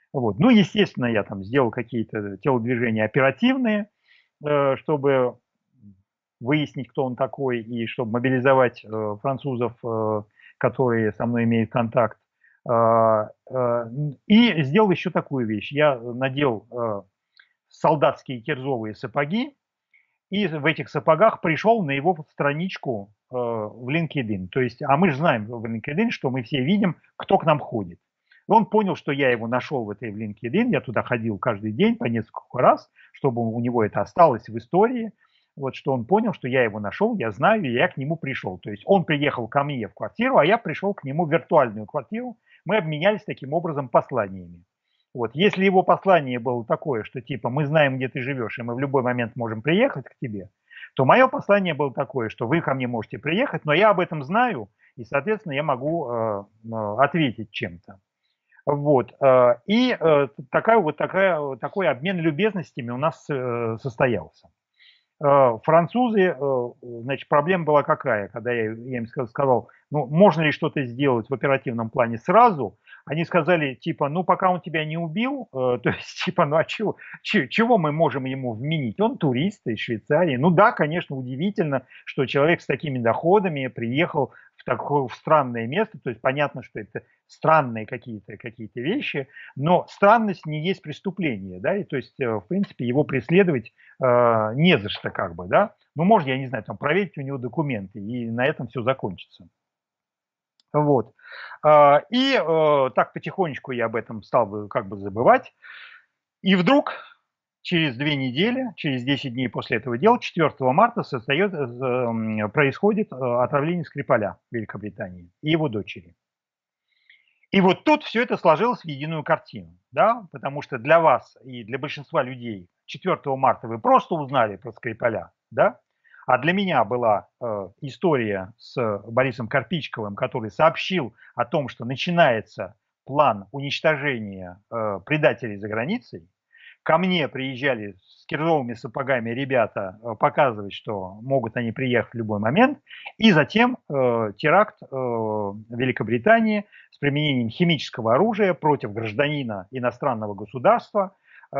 B: Вот. Ну, естественно, я там сделал какие-то телодвижения оперативные, э, чтобы выяснить, кто он такой, и чтобы мобилизовать э, французов, э, которые со мной имеют контакт. Э, э, и сделал еще такую вещь. Я надел э, солдатские кирзовые сапоги, и в этих сапогах пришел на его страничку э, в LinkedIn. То есть, а мы же знаем в LinkedIn, что мы все видим, кто к нам ходит. И он понял, что я его нашел в этой в LinkedIn, я туда ходил каждый день по несколько раз, чтобы у него это осталось в истории. Вот что он понял, что я его нашел, я знаю, и я к нему пришел. То есть он приехал ко мне в квартиру, а я пришел к нему в виртуальную квартиру. Мы обменялись таким образом посланиями. Вот. Если его послание было такое, что типа мы знаем, где ты живешь, и мы в любой момент можем приехать к тебе, то мое послание было такое, что вы ко мне можете приехать, но я об этом знаю, и, соответственно, я могу э, э, ответить чем-то. Вот. Э, и э, такая, вот такая, такой обмен любезностями у нас э, состоялся. Э, французы, э, значит, проблема была какая, когда я, я им сказал, ну, можно ли что-то сделать в оперативном плане сразу, они сказали, типа, ну, пока он тебя не убил, э, то есть, типа, ну, а чего, чего мы можем ему вменить? Он турист из Швейцарии. Ну, да, конечно, удивительно, что человек с такими доходами приехал в такое в странное место, то есть, понятно, что это странные какие-то какие вещи, но странность не есть преступление, да, и то есть, в принципе, его преследовать э, не за что, как бы, да. Ну, можно, я не знаю, там, проверить у него документы, и на этом все закончится. Вот. И э, так потихонечку я об этом стал как бы забывать. И вдруг через две недели, через десять дней после этого дела, четвёртого марта создает, э, происходит отравление Скрипаля в Великобритании и его дочери. И вот тут все это сложилось в единую картину, да, потому что для вас и для большинства людей четвёртого марта вы просто узнали про Скрипаля, да, а для меня была э, история с Борисом Карпичковым, который сообщил о том, что начинается план уничтожения э, предателей за границей. Ко мне приезжали с кирзовыми сапогами ребята э, показывать, что могут они приехать в любой момент. И затем э, теракт э, в Великобритании с применением химического оружия против гражданина иностранного государства,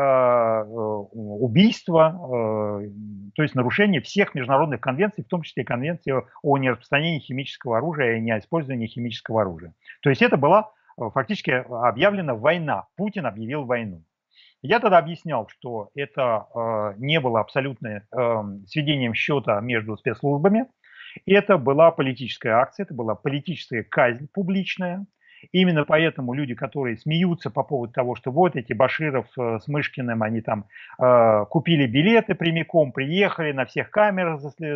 B: убийство, то есть нарушение всех международных конвенций, в том числе конвенции о нераспространении химического оружия и неиспользовании химического оружия. То есть это была фактически объявлена война. Путин объявил войну. Я тогда объяснял, что это не было абсолютно сведением счета между спецслужбами. Это была политическая акция, это была политическая казнь публичная. Именно поэтому люди, которые смеются по поводу того, что вот эти Баширов с Мышкиным, они там э, купили билеты прямиком, приехали, на всех камерах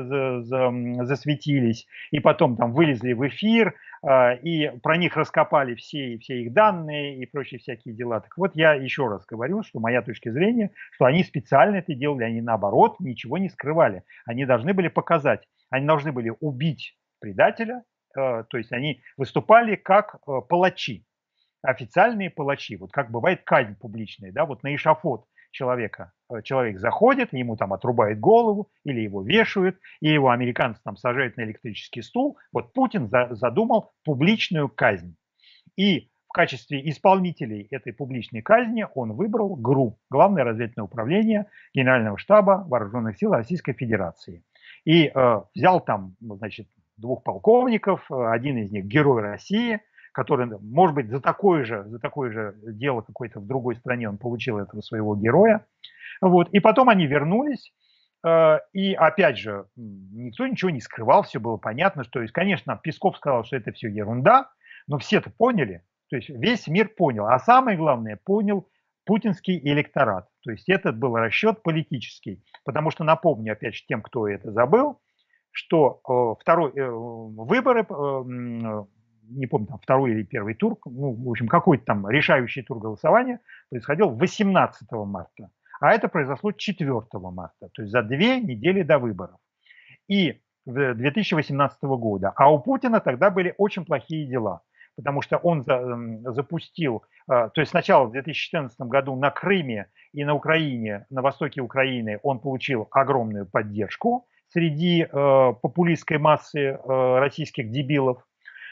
B: засветились, и потом там вылезли в эфир, э, и про них раскопали все, все их данные и прочие всякие дела. Так вот, я еще раз говорю, что моя точка зрения, что они специально это делали, они наоборот ничего не скрывали. Они должны были показать, они должны были убить предателя, то есть они выступали как палачи, официальные палачи, вот как бывает казнь публичная, да, вот на эшафот человека, человек заходит, ему там отрубают голову или его вешают, и его американцы там сажают на электрический стул, вот Путин за, задумал публичную казнь. И в качестве исполнителей этой публичной казни он выбрал ГРУ, Главное разведывательное управление Генерального штаба Вооруженных сил Российской Федерации. И э, взял там, значит, двух полковников, один из них герой России, который, может быть, за такое же, за такое же дело какое-то в другой стране он получил этого своего героя. Вот. И потом они вернулись, и опять же, никто ничего не скрывал, все было понятно, что, есть, конечно, Песков сказал, что это все ерунда, но все-то поняли, то есть весь мир понял, а самое главное, понял путинский электорат, то есть это был расчет политический, потому что, напомню, опять же, тем, кто это забыл, что э, второй, э, выборы, э, не помню, там второй или первый тур, ну, в общем, какой-то там решающий тур голосования происходил восемнадцатого марта, а это произошло четвёртого марта, то есть за две недели до выборов. И две тысячи восемнадцатого года. А у Путина тогда были очень плохие дела, потому что он за, запустил, э, то есть сначала в две тысячи четырнадцатом году на Крыме и на Украине, на востоке Украины он получил огромную поддержку среди э, популистской массы э, российских дебилов.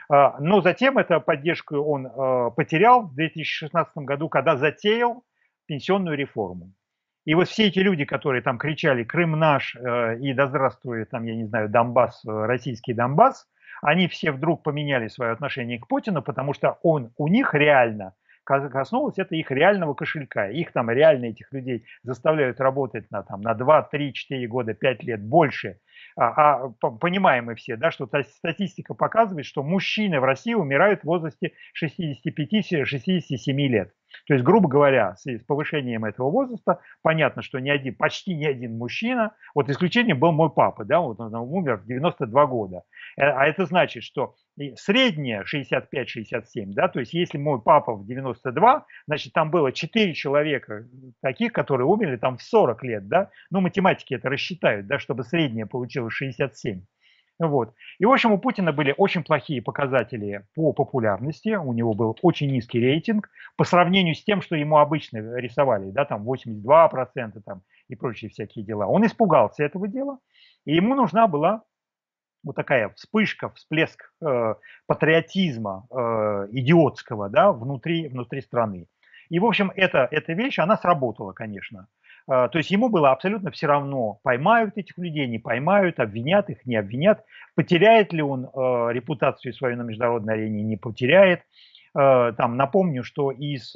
B: Но затем эту поддержку он потерял в две тысячи шестнадцатом году, когда затеял пенсионную реформу. И вот все эти люди, которые там кричали «Крым наш» и «Да здравствует, там, я не знаю, Донбасс, российский Донбасс», они все вдруг поменяли свое отношение к Путину, потому что он у них реально коснулось это их реального кошелька. Их там реально, этих людей, заставляют работать на, там, на два, три, четыре года, пять лет больше. А, а понимаем мы все, да, что статистика показывает, что мужчины в России умирают в возрасте шестидесяти пяти — шестидесяти семи лет. То есть, грубо говоря, с повышением этого возраста, понятно, что ни один, почти ни один мужчина, вот исключением был мой папа, да, вот он умер в девяносто два года. А это значит, что среднее шестьдесят пять — шестьдесят семь, да, то есть если мой папа в девяносто два, значит, там было четыре человека таких, которые умерли там в сорок лет, да, ну, математики это рассчитают, да, чтобы среднее получилось шестьдесят семь. Вот. И, в общем, у Путина были очень плохие показатели по популярности, у него был очень низкий рейтинг по сравнению с тем, что ему обычно рисовали, да, там восемьдесят два процента там, и прочие всякие дела. Он испугался этого дела, и ему нужна была вот такая вспышка, всплеск э, патриотизма э, идиотского, да, внутри, внутри страны. И, в общем, эта, эта вещь, она сработала, конечно. То есть ему было абсолютно все равно, поймают этих людей, не поймают, обвинят их, не обвинят, потеряет ли он э, репутацию свою на международной арене, не потеряет. Э, там, напомню, что из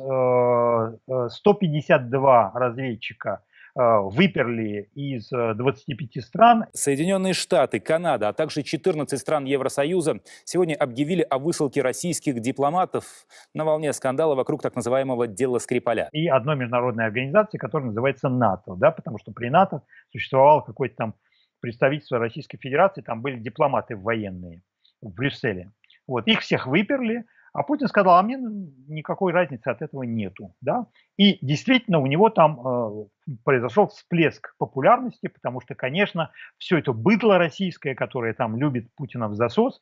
B: э, ста пятидесяти двух разведчика э, выперли из двадцати пяти стран.
D: Соединенные Штаты, Канада, а также четырнадцать стран Евросоюза сегодня объявили о высылке российских дипломатов на волне скандала вокруг так называемого дела Скрипаля.
B: И одной международной организации, которая называется НАТО, да, потому что при НАТО существовало какое-то там представительство Российской Федерации, там были дипломаты военные в Брюсселе. Вот, их всех выперли. А Путин сказал, а мне никакой разницы от этого нету. Да? И действительно у него там э, произошел всплеск популярности, потому что, конечно, все это быдло российское, которое там любит Путина в засос.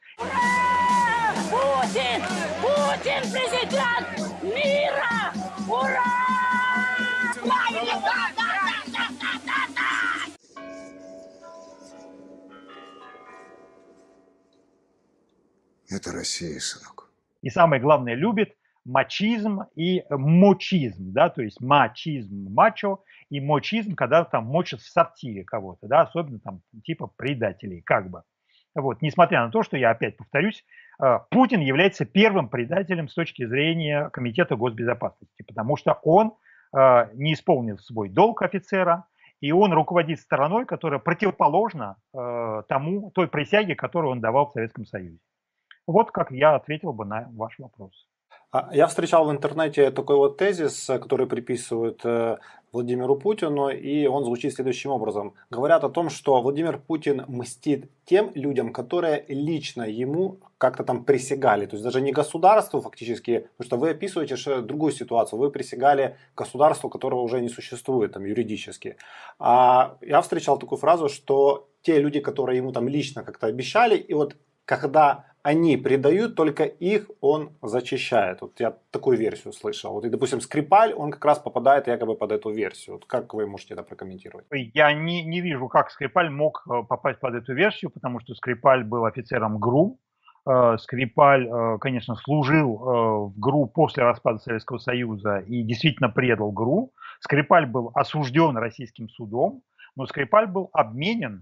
E: Ура! Путин! Путин президент мира! Ура!
F: Это Россия, сынок.
B: И самое главное, любит мачизм и мочизм, да, то есть мачизм, мачо, и мочизм, когда там мочат в сортире кого-то, да, особенно там типа предателей, как бы. Вот, несмотря на то, что я опять повторюсь, Путин является первым предателем с точки зрения Комитета госбезопасности, потому что он не исполнил свой долг офицера, и он руководит страной, которая противоположна тому, той присяге, которую он давал в Советском Союзе. Вот как я ответил бы на ваш вопрос.
A: Я встречал в интернете такой вот тезис, который приписывают Владимиру Путину, и он звучит следующим образом. Говорят о том, что Владимир Путин мстит тем людям, которые лично ему как-то там присягали. То есть даже не государству фактически, потому что вы описываете другую ситуацию. Вы присягали государству, которого уже не существует там юридически. А я встречал такую фразу, что те люди, которые ему там лично как-то обещали, и вот когда они предают, только их он зачищает. Вот я такую версию слышал. Вот, и, допустим, Скрипаль, он как раз попадает якобы под эту версию. Вот как вы можете это прокомментировать?
B: Я не, не вижу, как Скрипаль мог попасть под эту версию, потому что Скрипаль был офицером ГРУ. Скрипаль, конечно, служил в ГРУ после распада Советского Союза и действительно предал ГРУ. Скрипаль был осужден российским судом, но Скрипаль был обменен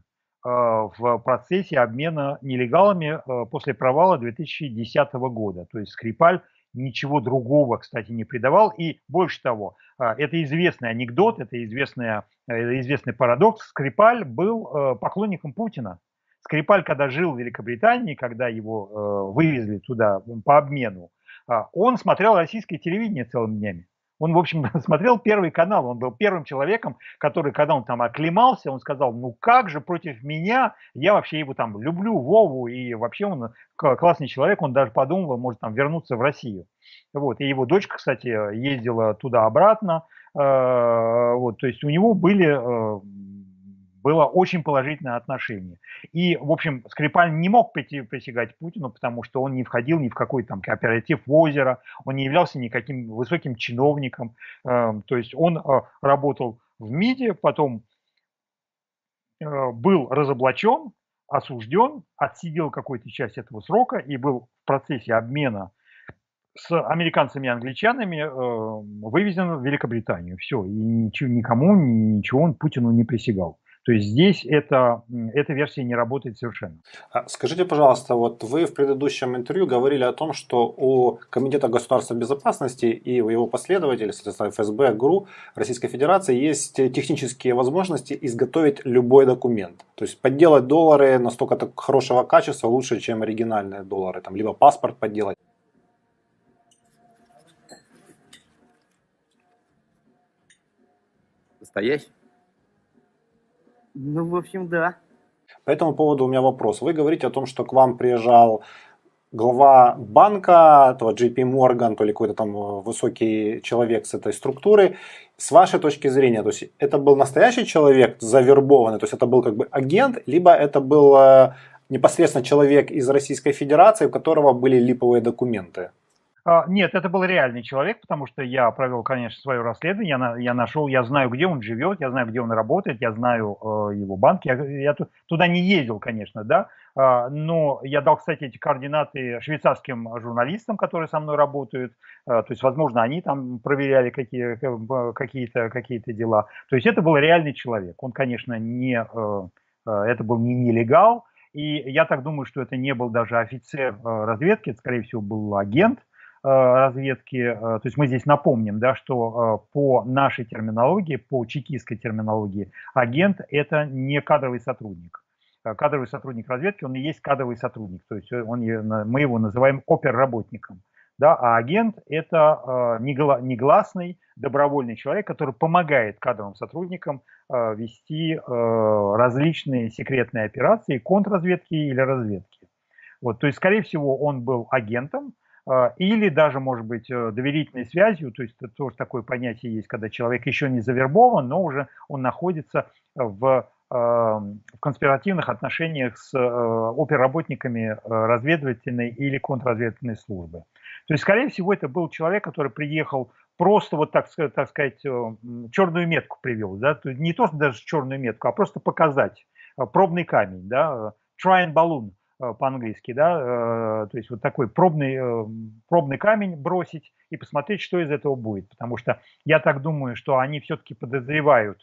B: в процессе обмена нелегалами после провала две тысячи десятого года. То есть Скрипаль ничего другого, кстати, не предавал. И больше того, это известный анекдот, это, известный, это известный парадокс. Скрипаль был поклонником Путина. Скрипаль, когда жил в Великобритании, когда его вывезли туда по обмену, он смотрел российское телевидение целыми днями. Он, в общем, смотрел Первый канал, он был первым человеком, который, когда он там оклемался, он сказал, ну как же против меня, я вообще его там люблю, Вову, и вообще он классный человек, он даже подумал, может там вернуться в Россию. Вот, и его дочка, кстати, ездила туда-обратно, вот, то есть у него были... было очень положительное отношение. И, в общем, Скрипаль не мог присягать Путину, потому что он не входил ни в какой там кооператив озера, он не являлся никаким высоким чиновником. То есть он работал в МИДе, потом был разоблачен, осужден, отсидел какую-то часть этого срока и был в процессе обмена с американцами и англичанами э, вывезен в Великобританию. Все, и ничего, никому, ничего он Путину не присягал. То есть здесь это, эта версия не работает совершенно.
A: Скажите, пожалуйста, вот вы в предыдущем интервью говорили о том, что у Комитета государственной безопасности и у его последователей, соответственно, эф эс бэ, ГРУ Российской Федерации, есть технические возможности изготовить любой документ. То есть подделать доллары настолько хорошего качества лучше, чем оригинальные доллары. Там, либо паспорт подделать.
F: Настоящий? Ну, в общем, да.
A: По этому поводу у меня вопрос. Вы говорите о том, что к вам приезжал глава банка, то джей пи Morgan, то ли какой-то там высокий человек с этой структуры. С вашей точки зрения, то есть это был настоящий человек завербованный, то есть это был как бы агент, либо это был непосредственно человек из Российской Федерации, у которого были липовые документы?
B: Нет, это был реальный человек, потому что я провел, конечно, свое расследование, я, я нашел, я знаю, где он живет, я знаю, где он работает, я знаю э, его банк, я, я туда не ездил, конечно, да, э, но я дал, кстати, эти координаты швейцарским журналистам, которые со мной работают, э, то есть, возможно, они там проверяли какие, какие-то, какие-то дела, то есть это был реальный человек, он, конечно, не, э, это был не нелегал, и я так думаю, что это не был даже офицер э, разведки, это, скорее всего, был агент разведки. То есть мы здесь напомним, да, что по нашей терминологии, по чекистской терминологии, агент – это не кадровый сотрудник. Кадровый сотрудник разведки, он и есть кадровый сотрудник. То есть он, мы его называем оперработником. Да, а агент – это негласный, добровольный человек, который помогает кадровым сотрудникам вести различные секретные операции, контрразведки или разведки. Вот, то есть, скорее всего, он был агентом, или даже, может быть, доверительной связью, то есть это тоже такое понятие есть, когда человек еще не завербован, но уже он находится в, в конспиративных отношениях с оперработниками разведывательной или контрразведывательной службы. То есть, скорее всего, это был человек, который приехал просто, вот так, так сказать, черную метку привел, да? То есть не то, что даже черную метку, а просто показать пробный камень, да? Try and balloon по-английски, да, то есть вот такой пробный, пробный камень бросить и посмотреть, что из этого будет, потому что я так думаю, что они все-таки подозревают,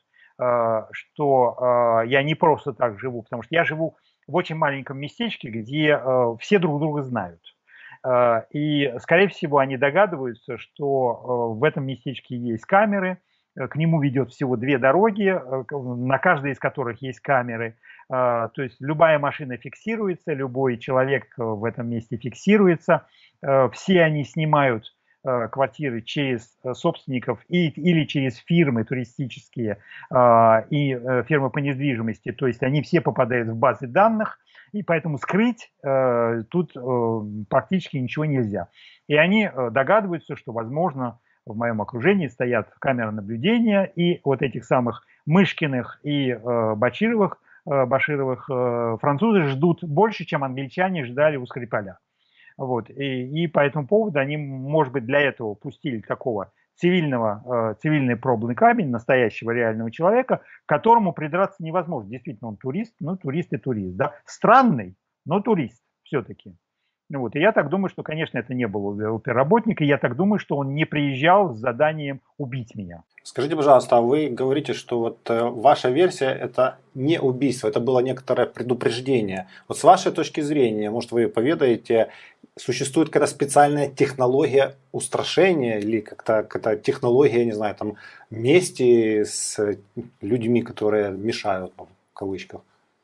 B: что я не просто так живу, потому что я живу в очень маленьком местечке, где все друг друга знают, и, скорее всего, они догадываются, что в этом местечке есть камеры, к нему ведет всего две дороги, на каждой из которых есть камеры. То есть любая машина фиксируется, любой человек в этом месте фиксируется. Все они снимают квартиры через собственников и, или через фирмы туристические и фирмы по недвижимости. То есть они все попадают в базы данных, и поэтому скрыть тут практически ничего нельзя. И они догадываются, что, возможно, в моем окружении стоят камеры наблюдения, и вот этих самых Мышкиных и э, Башировых, э, Башировых э, французы ждут больше, чем англичане ждали у Скрипаля. Вот. И, и по этому поводу они, может быть, для этого пустили такого цивильного, э, цивильный пробный камень, настоящего реального человека, к которому придраться невозможно. Действительно, он турист, но турист и турист. Да? Странный, но турист все-таки. Вот. И я так думаю, что, конечно, это не был оперработник, и я так думаю, что он не приезжал с заданием убить меня.
A: Скажите, пожалуйста, а вы говорите, что вот ваша версия – это не убийство, это было некоторое предупреждение. Вот с вашей точки зрения, может, вы поведаете, существует какая-то специальная технология устрашения или как-то какая-то технология, не знаю, там, мести с людьми, которые мешают, в кавычках?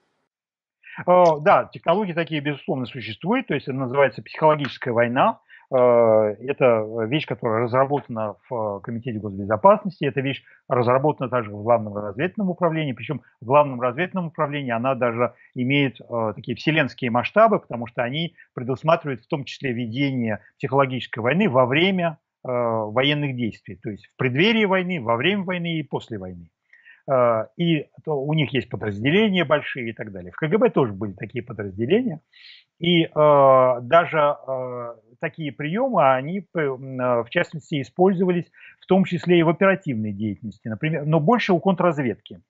B: Да, технологии такие, безусловно, существуют, то есть это называется психологическая война. Это вещь, которая разработана в Комитете госбезопасности, эта вещь разработана также в Главном разведывательном управлении, причем в Главном разведывательном управлении она даже имеет такие вселенские масштабы, потому что они предусматривают в том числе ведение психологической войны во время военных действий, то есть в преддверии войны, во время войны и после войны. И у них есть подразделения большие и так далее. В ка гэ бэ тоже были такие подразделения. И э, даже э, такие приемы, они, в частности, использовались в том числе и в оперативной деятельности, например, но больше у контрразведки.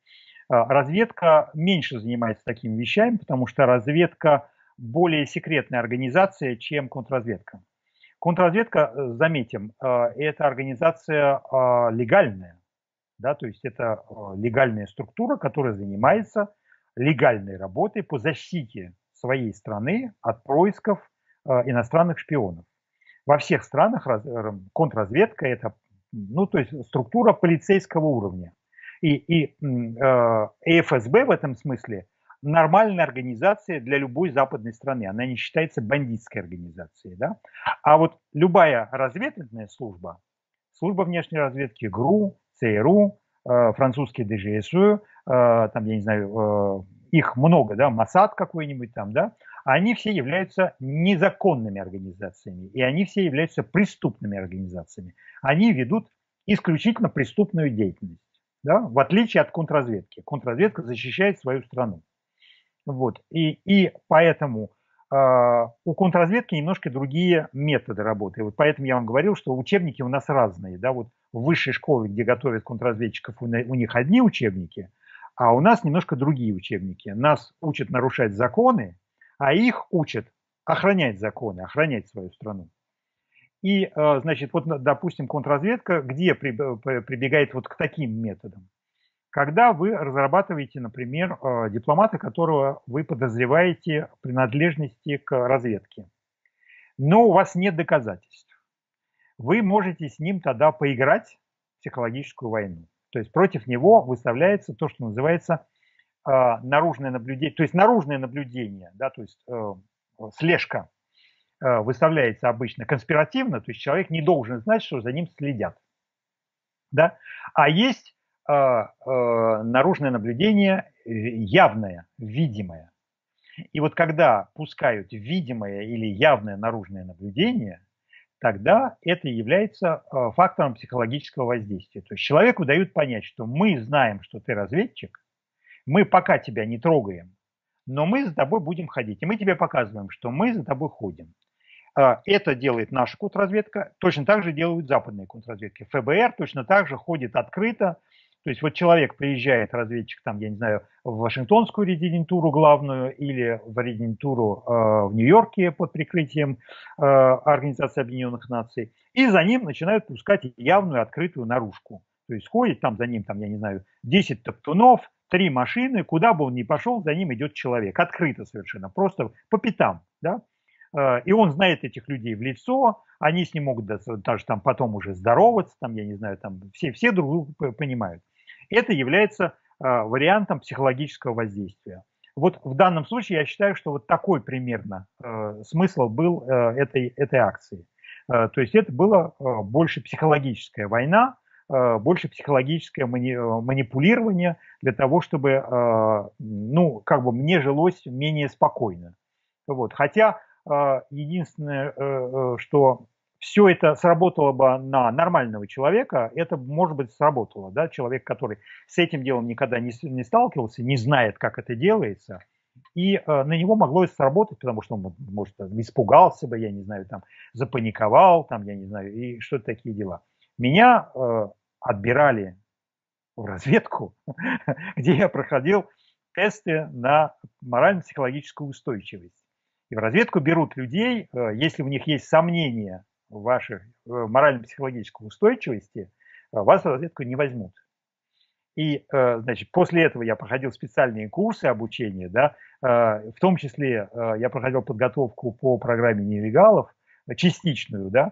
B: Разведка меньше занимается такими вещами, потому что разведка более секретная организация, чем контрразведка. Контрразведка, заметим, это организация легальная, да, то есть это легальная структура, которая занимается легальной работой по защите своей страны от происков иностранных шпионов. Во всех странах контрразведка – это, ну, то есть структура полицейского уровня. И, и э, эф эс бэ в этом смысле нормальная организация для любой западной страны. Она не считается бандитской организацией. Да? А вот любая разведывательная служба, служба внешней разведки, ГРУ, ЦРУ, э, французский дэ жэ эс ю, э, там, я не знаю, э, их много, да, Моссад какой-нибудь там, да, они все являются незаконными организациями, и они все являются преступными организациями. Они ведут исключительно преступную деятельность, да, в отличие от контрразведки. Контрразведка защищает свою страну. Вот. И, и поэтому э, у контрразведки немножко другие методы работы. И вот поэтому я вам говорил, что учебники у нас разные. Да? Вот в высшей школе, где готовят контрразведчиков, у, у них одни учебники, а у нас немножко другие учебники. Нас учат нарушать законы, а их учат охранять законы, охранять свою страну. И, значит, вот, допустим, контрразведка, где прибегает вот к таким методам? Когда вы разрабатываете, например, дипломата, которого вы подозреваете в принадлежности к разведке, но у вас нет доказательств, вы можете с ним тогда поиграть в психологическую войну. То есть против него выставляется то, что называется э, наружное наблюдение, то есть наружное наблюдение, да, то есть э, слежка э, выставляется обычно конспиративно, то есть человек не должен знать, что за ним следят. Да? А есть э, э, наружное наблюдение явное, видимое. И вот когда пускают видимое или явное наружное наблюдение, тогда это является э, фактором психологического воздействия. То есть человеку дают понять, что мы знаем, что ты разведчик, мы пока тебя не трогаем, но мы за тобой будем ходить. И мы тебе показываем, что мы за тобой ходим. Э, это делает наша контрразведка, точно так же делают западные контрразведки. эф бэ эр точно так же ходит открыто. То есть вот человек приезжает, разведчик, там, я не знаю, в Вашингтонскую резидентуру главную или в резидентуру э, в Нью-Йорке под прикрытием э, Организации Объединенных Наций, и за ним начинают пускать явную открытую наружку. То есть ходит там за ним, там, я не знаю, десять топтунов, три машины, куда бы он ни пошел, за ним идет человек. Открыто совершенно, просто по пятам, да? И он знает этих людей в лицо, они с ним могут даже там потом уже здороваться, там, я не знаю, там все, все друг друга понимают. Это является э, вариантом психологического воздействия. Вот в данном случае я считаю, что вот такой примерно э, смысл был э, этой, этой акции. Э, то есть это была э, больше психологическая война, э, больше психологическое мани, манипулирование для того, чтобы э, ну, как бы мне жилось менее спокойно. Вот. Хотя э, единственное, э, что... все это сработало бы на нормального человека, это, может быть, сработало. Да? Человек, который с этим делом никогда не, не сталкивался, не знает, как это делается, и э, на него могло это сработать, потому что он, может, испугался бы, я не знаю, там, запаниковал, там, я не знаю, и что-то такие дела. Меня э, отбирали в разведку, где я проходил тесты на морально-психологическую устойчивость. И в разведку берут людей, э, если у них есть сомнения в вашей морально-психологической устойчивости, вас в разведку не возьмут. И, значит, после этого я проходил специальные курсы обучения, да, в том числе я проходил подготовку по программе нелегалов, частичную, да,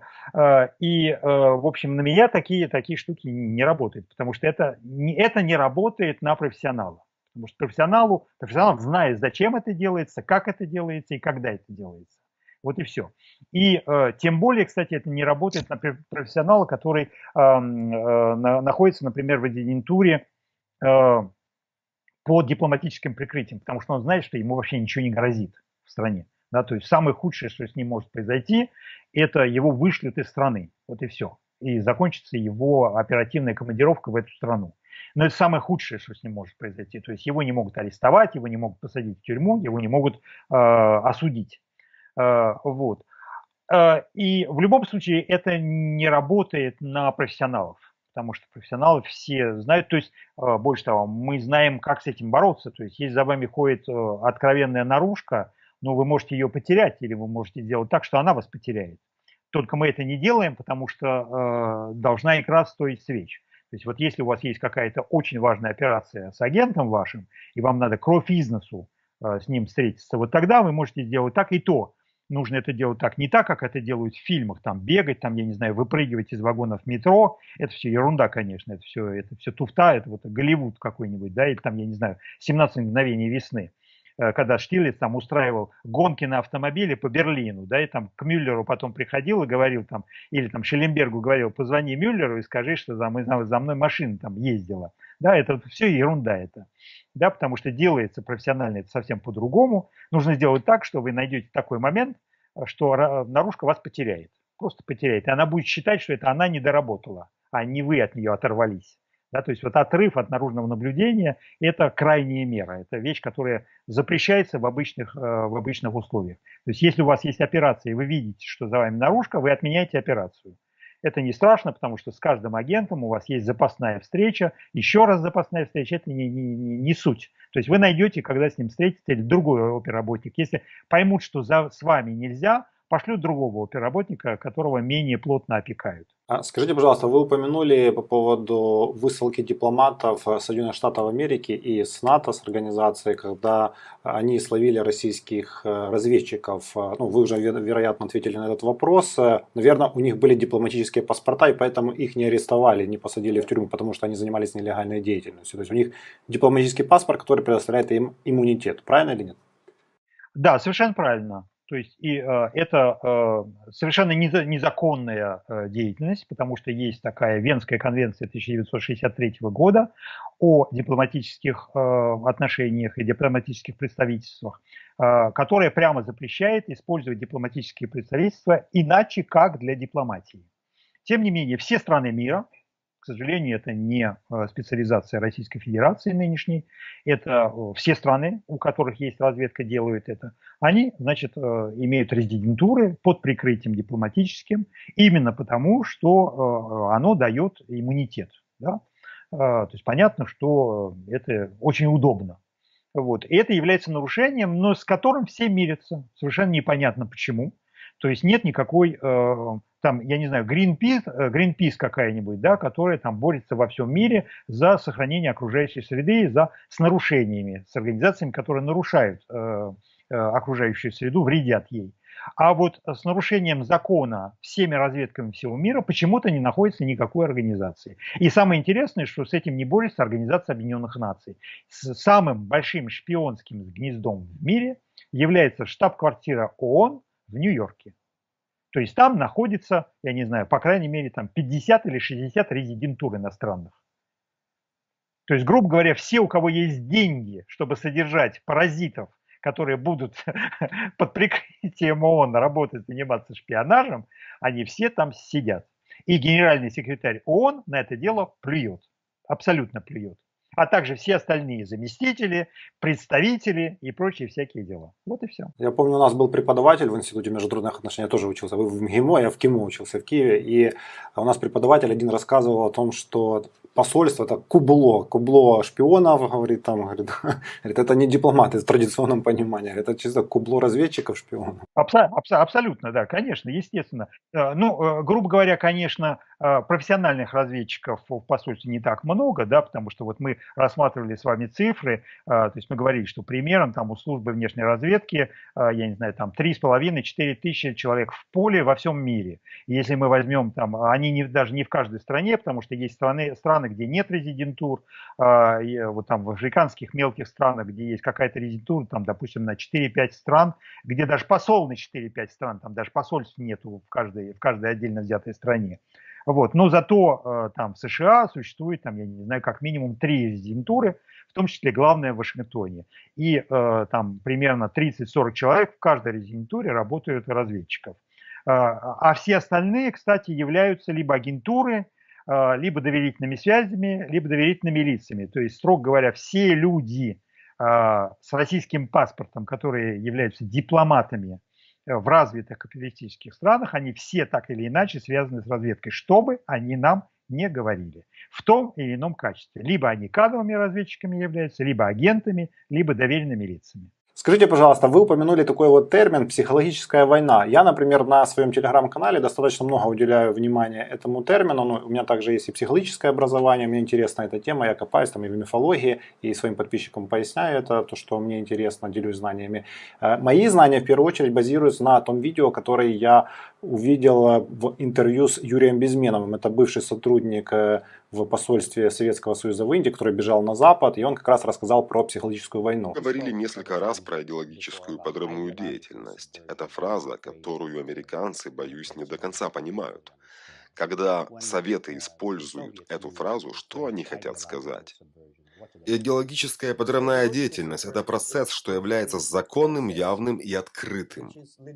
B: и, в общем, на меня такие, такие штуки не работают, потому что это не, это не работает на профессионала. Потому что профессионалу, профессионал знает, зачем это делается, как это делается и когда это делается. Вот и все. И э, тем более, кстати, это не работает на профессионала, который э, э, на, находится, например, в резидентуре э, под дипломатическим прикрытием, потому что он знает, что ему вообще ничего не грозит в стране. Да? То есть самое худшее, что с ним может произойти, это его вышлют из страны. Вот и все. И закончится его оперативная командировка в эту страну. Но это самое худшее, что с ним может произойти. То есть его не могут арестовать, его не могут посадить в тюрьму, его не могут э, осудить. Вот. И в любом случае это не работает на профессионалов, потому что профессионалы все знают, то есть, больше того, мы знаем, как с этим бороться, то есть, если за вами ходит откровенная наружка, ну, вы можете ее потерять, или вы можете сделать так, что она вас потеряет. Только мы это не делаем, потому что э, должна икра стоить свеч. То есть вот если у вас есть какая-то очень важная операция с агентом вашим, и вам надо кровь из носу э, с ним встретиться, вот тогда вы можете сделать так, и то. Нужно это делать так, не так, как это делают в фильмах, там бегать, там, я не знаю, выпрыгивать из вагонов метро. Это все ерунда, конечно, это все, это все туфта, это вот Голливуд какой-нибудь, да, или там, я не знаю, семнадцать мгновений весны, когда Штирлиц там устраивал гонки на автомобиле по Берлину, да, и там к Мюллеру потом приходил и говорил там, или там Шелленбергу говорил, позвони Мюллеру и скажи, что за, мы, за мной машина там ездила. Да, это все ерунда это. Да, потому что делается профессионально это совсем по-другому. Нужно сделать так, что вы найдете такой момент, что наружка вас потеряет. Просто потеряет. И она будет считать, что это она не доработала, а не вы от нее оторвались. Да, то есть вот отрыв от наружного наблюдения – это крайняя мера. Это вещь, которая запрещается в обычных, в обычных условиях. То есть если у вас есть операция, и вы видите, что за вами наружка, вы отменяете операцию. Это не страшно, потому что с каждым агентом у вас есть запасная встреча, еще раз запасная встреча, это не, не, не, не суть. То есть вы найдете, когда с ним встретиться, или другой оперработник. Если поймут, что за, с вами нельзя, пошлют другого оперработника, которого менее плотно опекают.
A: А скажите, пожалуйста, вы упомянули по поводу высылки дипломатов Соединенных Штатов Америки и с НАТО, с организацией, когда они словили российских разведчиков. Ну, вы уже, вероятно, ответили на этот вопрос. Наверное, у них были дипломатические паспорта, и поэтому их не арестовали, не посадили в тюрьму, потому что они занимались нелегальной деятельностью. То есть у них дипломатический паспорт, который предоставляет им иммунитет. Правильно или нет?
B: Да, совершенно правильно. То есть и, э, это э, совершенно незаконная э, деятельность, потому что есть такая Венская конвенция тысяча девятьсот шестьдесят третьего года о дипломатических э, отношениях и дипломатических представительствах, э, которая прямо запрещает использовать дипломатические представительства иначе, как для дипломатии. Тем не менее, все страны мира, к сожалению, это не специализация Российской Федерации нынешней, это все страны, у которых есть разведка, делают это. Они, значит, имеют резидентуры под прикрытием дипломатическим, именно потому, что оно дает иммунитет. Да? То есть понятно, что это очень удобно. Вот. И это является нарушением, но с которым все мирятся. Совершенно непонятно почему. То есть нет никакой, э, там, я не знаю, Greenpeace, Greenpeace какая-нибудь, да, которая там борется во всем мире за сохранение окружающей среды, за, с нарушениями, с организациями, которые нарушают э, э, окружающую среду, вредят ей. А вот с нарушением закона всеми разведками всего мира почему-то не находится никакой организации. И самое интересное, что с этим не борется Организация Объединенных Наций. С самым большим шпионским гнездом в мире является штаб-квартира ООН в Нью-Йорке. То есть там находится, я не знаю, по крайней мере, там пятьдесят или шестьдесят резидентур иностранных. То есть, грубо говоря, все, у кого есть деньги, чтобы содержать паразитов, которые будут под прикрытием ООН работать, заниматься шпионажем, они все там сидят. И генеральный секретарь ООН на это дело плюет, абсолютно плюет. А также все остальные заместители, представители и прочие всякие дела. Вот и все.
A: Я помню, у нас был преподаватель в Институте международных отношений, я тоже учился, вы в МГИМО, я в КИМО учился в Киеве, и у нас преподаватель один рассказывал о том, что посольство – это кубло, кубло шпионов, говорит, там, говорит, говорит, это не дипломаты в традиционном понимании, это чисто кубло разведчиков, шпионов.
B: Абсо- абсо- абсолютно, да, конечно, естественно. Ну, грубо говоря, конечно, профессиональных разведчиков в посольстве не так много, да, потому что вот мы рассматривали с вами цифры, то есть мы говорили, что примером там у службы внешней разведки, я не знаю, там три с половиной-четыре тысячи человек в поле во всем мире. И если мы возьмем там, они не, даже не в каждой стране, потому что есть страны, страны, где нет резидентур, вот там в африканских мелких странах, где есть какая-то резидентура, там, допустим, на четыре-пять стран, где даже посол на четыре-пять стран, там даже посольств нету в каждой, в каждой отдельно взятой стране. Вот. Но зато там в США существует, там, я не знаю, как минимум три резидентуры, в том числе главная в Вашингтоне. И э, там примерно тридцать-сорок человек в каждой резидентуре работают разведчиков. Э, а все остальные, кстати, являются либо агентуры, э, либо доверительными связями, либо доверительными лицами. То есть, строго говоря, все люди э, с российским паспортом, которые являются дипломатами в развитых капиталистических странах, они все так или иначе связаны с разведкой, что бы они нам не говорили. В том или ином качестве. Либо они кадровыми разведчиками являются, либо агентами, либо доверенными лицами.
A: Скажите, пожалуйста, вы упомянули такой вот термин «психологическая война». Я, например, на своем телеграм-канале достаточно много уделяю внимания этому термину. Ну, у меня также есть и психологическое образование, мне интересна эта тема, я копаюсь там и в мифологии, и своим подписчикам поясняю это, то, что мне интересно, делюсь знаниями. Мои знания, в первую очередь, базируются на том видео, которое я увидел в интервью с Юрием Безменовым. Это бывший сотрудник в посольстве Советского Союза в Индии, который бежал на Запад, и он как раз рассказал про психологическую войну.
F: Говорили несколько раз про идеологическую подрывную деятельность. Это фраза, которую американцы, боюсь, не до конца понимают. Когда Советы используют эту фразу, что они хотят сказать? Идеологическая подрывная деятельность – это процесс, что является законным, явным и открытым.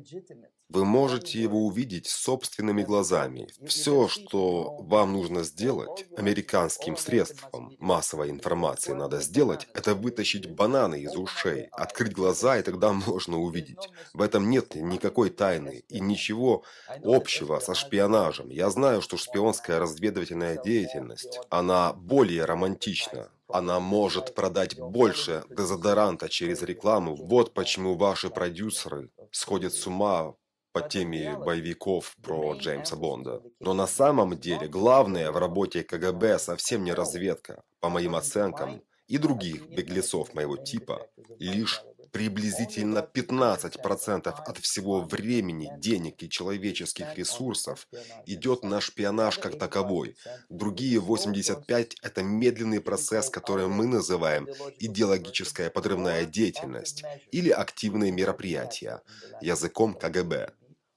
F: Вы можете его увидеть собственными глазами. Все, что вам нужно сделать, американским средством массовой информации надо сделать, это вытащить бананы из ушей, открыть глаза, и тогда можно увидеть. В этом нет никакой тайны и ничего общего со шпионажем. Я знаю, что шпионская разведывательная деятельность, она более романтична. Она может продать больше дезодоранта через рекламу. Вот почему ваши продюсеры сходят с ума по теме боевиков про Джеймса Бонда. Но на самом деле главное в работе КГБ совсем не разведка, по моим оценкам, и других беглецов моего типа, лишь приблизительно пятнадцать процентов от всего времени, денег и человеческих ресурсов идет на шпионаж как таковой. Другие восемьдесят пять процентов – это медленный процесс, который мы называем идеологическая подрывная деятельность или активные мероприятия языком КГБ.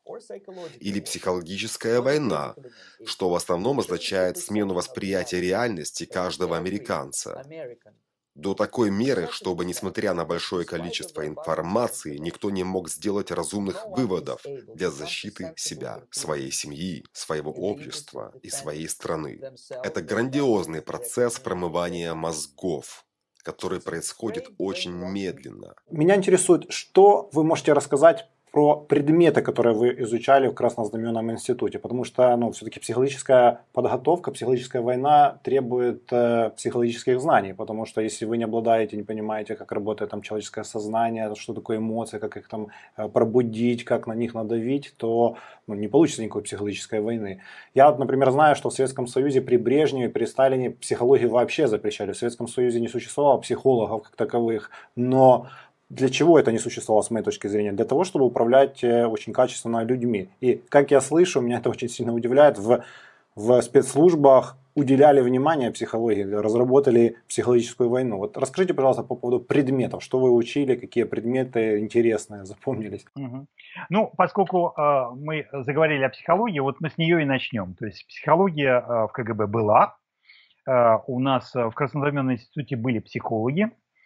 F: Или психологическая война, что в основном означает смену восприятия реальности каждого американца. До такой меры, чтобы, несмотря на большое количество информации, никто не мог сделать разумных выводов для защиты себя, своей семьи, своего общества и своей страны. Это грандиозный процесс промывания мозгов, который происходит очень медленно.
A: Меня интересует, что вы можете рассказать про предметы, которые вы изучали в Краснознаменном институте, потому что ну, все-таки психологическая подготовка, психологическая война требует э, психологических знаний, потому что если вы не обладаете, не понимаете, как работает там человеческое сознание, что такое эмоции, как их там э, пробудить, как на них надавить, то ну, не получится никакой психологической войны. Я вот, например, знаю, что в Советском Союзе при Брежневе, при Сталине психологию вообще запрещали. В Советском Союзе не существовало психологов как таковых, но для чего это не существовало, с моей точки зрения? Для того, чтобы управлять очень качественно людьми. И, как я слышу, меня это очень сильно удивляет, в, в спецслужбах уделяли внимание психологии, разработали психологическую войну. Вот расскажите, пожалуйста, по поводу предметов. Что вы учили, какие предметы интересные запомнились?
B: Угу. Ну, поскольку э, мы заговорили о психологии, вот мы с нее и начнем. То есть психология э, в КГБ была. Э, у нас в Краснознаменном институте были психологи.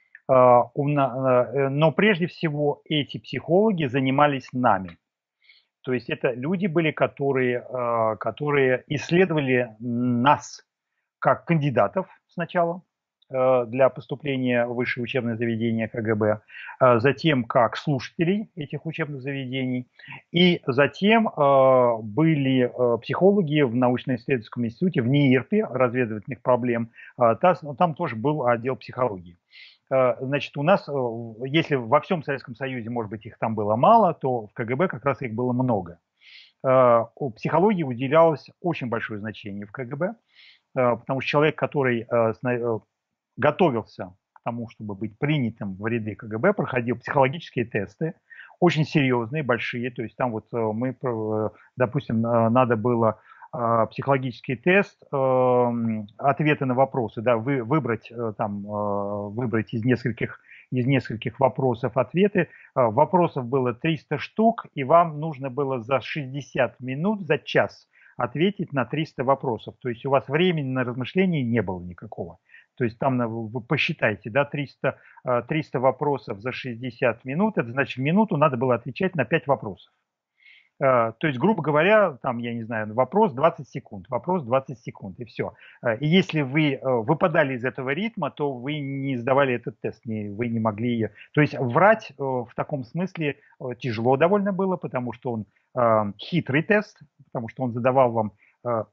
B: Но прежде всего эти психологи занимались нами. То есть это люди были, которые, которые исследовали нас как кандидатов сначала для поступления в высшее учебное заведение КГБ, затем как слушателей этих учебных заведений, и затем были психологи в научно-исследовательском институте в НИИРПе разведывательных проблем, там тоже был отдел психологии. Значит, у нас, если во всем Советском Союзе, может быть, их там было мало, то в КГБ как раз их было много. У психологии уделялось очень большое значение в КГБ, потому что человек, который готовился к тому, чтобы быть принятым в ряды КГБ, проходил психологические тесты, очень серьезные, большие. То есть там вот мы, допустим, надо было психологический тест, ответы на вопросы, да, вы, выбрать, там, выбрать из нескольких, из нескольких вопросов ответы. Вопросов было триста штук, и вам нужно было за шестьдесят минут, за час ответить на триста вопросов. То есть у вас времени на размышления не было никакого. То есть там вы посчитайте, да, триста, триста вопросов за шестьдесят минут, это значит в минуту надо было отвечать на пять вопросов. То есть, грубо говоря, там, я не знаю, вопрос двадцать секунд, вопрос двадцать секунд, и все. И если вы выпадали из этого ритма, то вы не сдавали этот тест, не, вы не могли... То есть врать в таком смысле тяжело довольно было, потому что он хитрый тест, потому что он задавал вам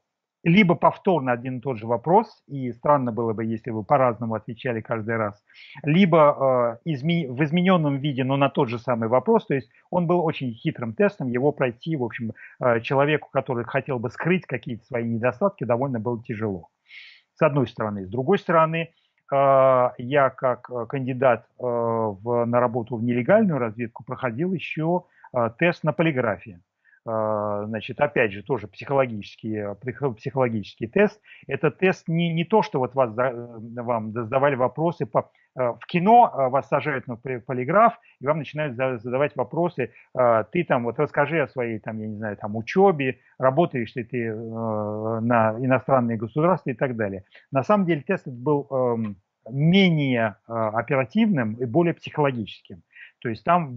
B: либо повторно один и тот же вопрос, и странно было бы, если вы по-разному отвечали каждый раз, либо э, изме- в измененном виде, но на тот же самый вопрос, то есть он был очень хитрым тестом, его пройти, в общем, э, человеку, который хотел бы скрыть какие-то свои недостатки, довольно было тяжело. С одной стороны. С другой стороны, э, я как кандидат э, в, на работу в нелегальную разведку проходил еще э, тест на полиграфе. Значит, опять же, тоже психологический, психологический тест. Это тест не, не то, что вот вас, вам задавали вопросы. По, в кино вас сажают на полиграф, и вам начинают задавать вопросы. Ты там, вот расскажи о своей, там, я не знаю, там, учебе, работаешь ли ты на иностранные государства и так далее. На самом деле тест был менее оперативным и более психологическим. То есть там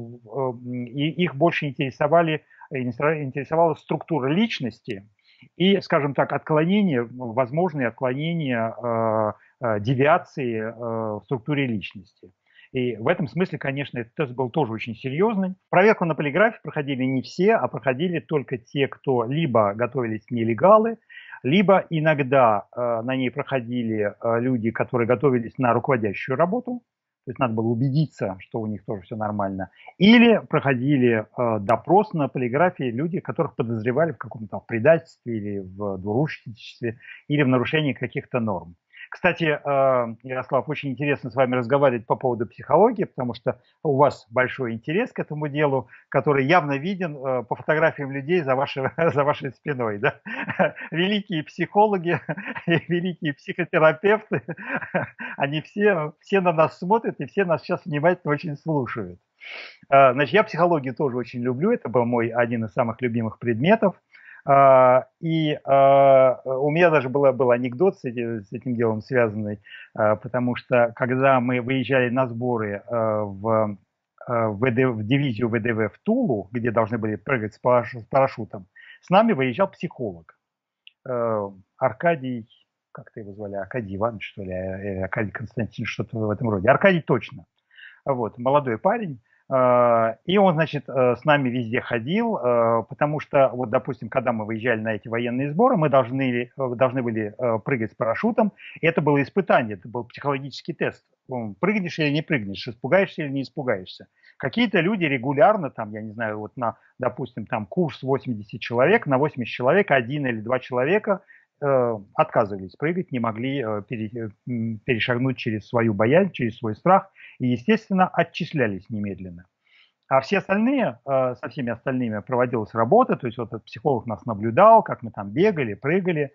B: их больше интересовали интересовала структура личности и, скажем так, отклонения, возможные отклонения, э, э, девиации э, в структуре личности. И в этом смысле, конечно, этот тест был тоже очень серьезный. Проверку на полиграфе проходили не все, а проходили только те, кто либо готовились нелегалы, либо иногда э, на ней проходили э, люди, которые готовились на руководящую работу. То есть надо было убедиться, что у них тоже все нормально. Или проходили э, допрос на полиграфии люди, которых подозревали в каком-то предательстве или в двурушничестве, или в нарушении каких-то норм. Кстати, э, Ярослав, очень интересно с вами разговаривать по поводу психологии, потому что у вас большой интерес к этому делу, который явно виден э, по фотографиям людей за вашей, за вашей спиной. Да? Великие психологи, великие психотерапевты, они все, все на нас смотрят и все нас сейчас внимательно очень слушают. Э, значит, я психологию тоже очень люблю, это был мой один из самых любимых предметов. Uh, и uh, у меня даже был, был анекдот с этим, с этим делом связанный, uh, потому что когда мы выезжали на сборы uh, в, uh, в, ВД, в дивизию ВДВ в Тулу, где должны были прыгать с, параш, с парашютом, с нами выезжал психолог. Uh, Аркадий, как-то его звали, Аркадий Иванович, что ли, или Аркадий Константинович, что-то в этом роде. Аркадий точно. Вот, молодой парень. И он, значит, с нами везде ходил, потому что, вот, допустим, когда мы выезжали на эти военные сборы, мы должны, должны были прыгать с парашютом, и это было испытание, это был психологический тест. Прыгнешь или не прыгнешь, испугаешься или не испугаешься. Какие-то люди регулярно, там, я не знаю, вот на, допустим, там курс восемьдесят человек, на восемьдесят человек один или два человека отказывались прыгать, не могли перешагнуть через свою боязнь, через свой страх, и, естественно, отчислялись немедленно. А все остальные, со всеми остальными проводилась работа, то есть вот этот психолог нас наблюдал, как мы там бегали, прыгали,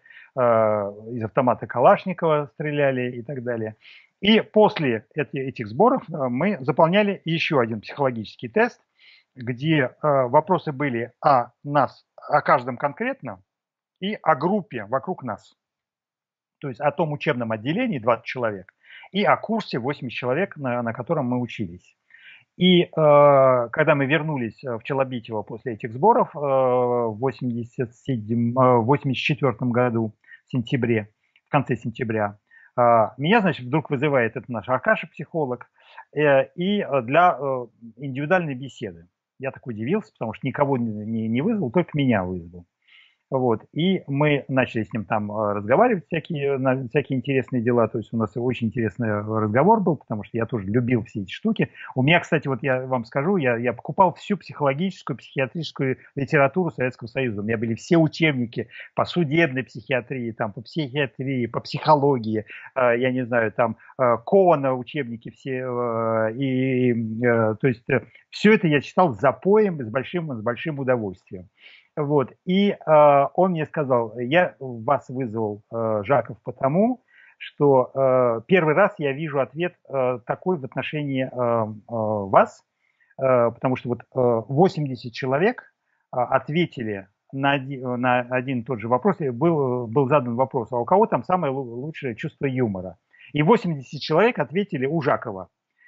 B: из автомата Калашникова стреляли и так далее. И после этих сборов мы заполняли еще один психологический тест, где вопросы были о нас, о каждом конкретно, и о группе вокруг нас. То есть о том учебном отделении двадцать человек и о курсе восемьдесят человек, на, на котором мы учились. И э, когда мы вернулись в Челобитьево после этих сборов э, в восемьдесят четвёртом году, в сентябре, в конце сентября, э, меня, значит, вдруг вызывает этот наш Аркаша, психолог, э, и для э, индивидуальной беседы. Я так удивился, потому что никого не, не вызвал, только меня вызвал. Вот. И мы начали с ним там разговаривать, всякие, на всякие интересные дела. То есть у нас очень интересный разговор был, потому что я тоже любил все эти штуки. У меня, кстати, вот я вам скажу, я, я покупал всю психологическую, психиатрическую литературу Советского Союза. У меня были все учебники по судебной психиатрии, там, по психиатрии, по психологии, э, я не знаю, там, э, Коана учебники все. Э, и, э, то есть э, все это я читал с запоем, с большим, с большим удовольствием. Вот. И э, он мне сказал, я вас вызвал, э, Жаков, потому что э, первый раз я вижу ответ э, такой в отношении э, э, вас, э, потому что вот э, восемьдесят человек э, ответили на один, на один и тот же вопрос, и был, был задан вопрос, а у кого там самое лучшее чувство юмора? И восемьдесят человек ответили у Жакова.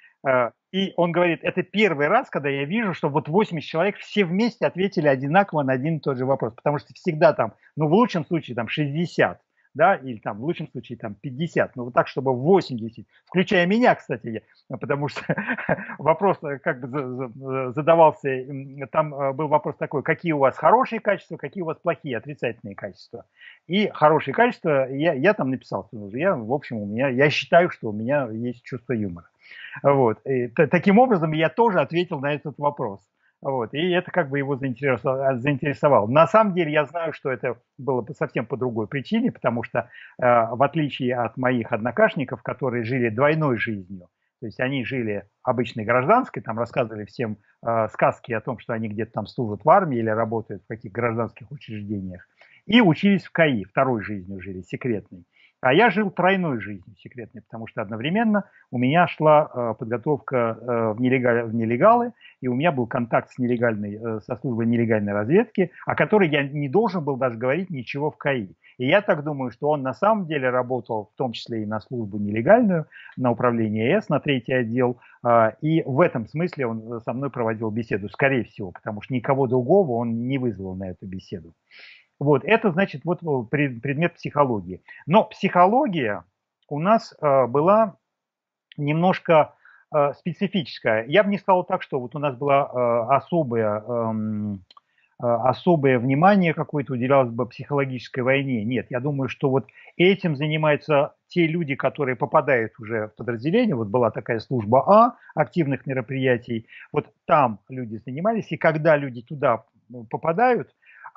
B: И он говорит, это первый раз, когда я вижу, что вот восемьдесят человек все вместе ответили одинаково на один и тот же вопрос. Потому что всегда там, ну в лучшем случае там шестьдесят, да, или там в лучшем случае там пятьдесят, но вот так, чтобы восемьдесят, включая меня, кстати, потому что вопрос как бы задавался, там был вопрос такой, какие у вас хорошие качества, какие у вас плохие, отрицательные качества. И хорошие качества, я, я там написал, я, в общем, у меня, я считаю, что у меня есть чувство юмора. Вот. И, таким образом, я тоже ответил на этот вопрос. Вот. И это как бы его заинтересовало, заинтересовало. На самом деле я знаю, что это было совсем по другой причине, потому что э, в отличие от моих однокашников, которые жили двойной жизнью, то есть они жили обычной гражданской, там рассказывали всем э, сказки о том, что они где-то там служат в армии или работают в каких-то гражданских учреждениях, и учились в КАИ, второй жизнью жили, секретной. А я жил тройной жизнью секретной, потому что одновременно у меня шла э, подготовка э, в, нелегал, в нелегалы, и у меня был контакт с нелегальной, э, со службой нелегальной разведки, о которой я не должен был даже говорить ничего в КАИ. И я так думаю, что он на самом деле работал в том числе и на службу нелегальную, на управление ЭС, на третий отдел, э, и в этом смысле он со мной проводил беседу, скорее всего, потому что никого другого он не вызвал на эту беседу. Вот, это, значит, вот предмет психологии. Но психология у нас э, была немножко э, специфическая. Я бы не сказал так, что вот у нас было э, особое, э, особое внимание какое-то уделялось бы психологической войне. Нет, я думаю, что вот этим занимаются те люди, которые попадают уже в подразделение. Вот была такая служба А, активных мероприятий. Вот там люди занимались, и когда люди туда попадают,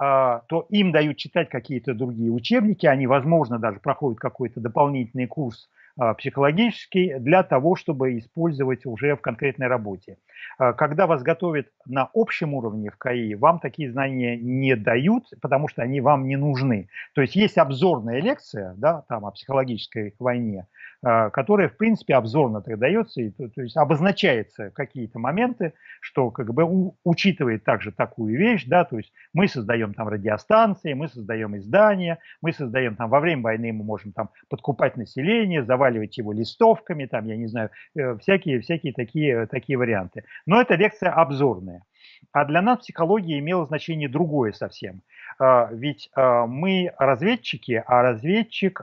B: то им дают читать какие-то другие учебники, они, возможно, даже проходят какой-то дополнительный курс психологический для того, чтобы использовать уже в конкретной работе. Когда вас готовят на общем уровне в КАИ, вам такие знания не дают, потому что они вам не нужны. То есть есть обзорная лекция, да, там о психологической войне, которая, в принципе, обзорно так дается, и, то, то есть обозначается какие-то моменты, что как бы у, учитывает также такую вещь, да, то есть мы создаем там радиостанции, мы создаем издания, мы создаем там во время войны мы можем там подкупать население, заваливать его листовками, там, я не знаю, всякие, всякие такие, такие варианты. Но это лекция обзорная. А для нас психология имела значение другое совсем. Ведь мы разведчики, а разведчик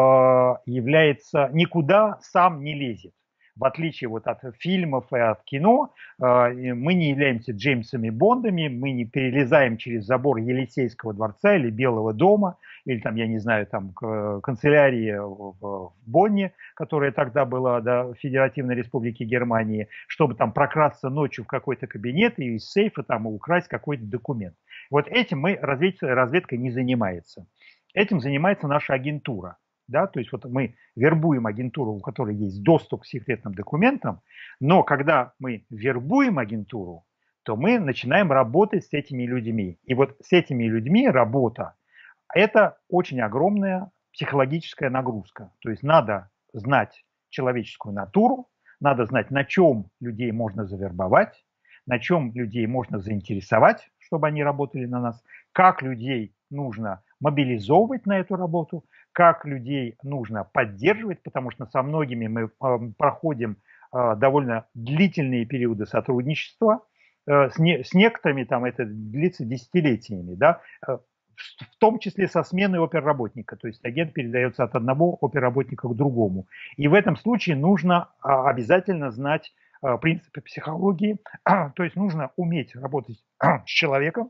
B: является никуда сам не лезет. В отличие вот от фильмов и от кино, мы не являемся Джеймсами Бондами, мы не перелезаем через забор Елисейского дворца или Белого дома, или там, я не знаю, там канцелярии в Бонне, которая тогда была, да, в Федеративной Республике Германии, чтобы там прокрасться ночью в какой-то кабинет и из сейфа там украсть какой-то документ. Вот этим мы разведкой, разведкой не занимается. Этим занимается наша агентура. Да, то есть вот мы вербуем агентуру, у которой есть доступ к секретным документам, но когда мы вербуем агентуру, то мы начинаем работать с этими людьми. И вот с этими людьми работа – это очень огромная психологическая нагрузка. То есть надо знать человеческую натуру, надо знать, на чем людей можно завербовать, на чем людей можно заинтересовать, чтобы они работали на нас, как людей нужно мобилизовывать на эту работу, как людей нужно поддерживать, потому что со многими мы э, проходим э, довольно длительные периоды сотрудничества, э, с, не, с некоторыми там это длится десятилетиями, да, э, в, в том числе со сменой оперработника, то есть агент передается от одного оперработника к другому. И в этом случае нужно э, обязательно знать э, принципы психологии, то есть нужно уметь работать с человеком,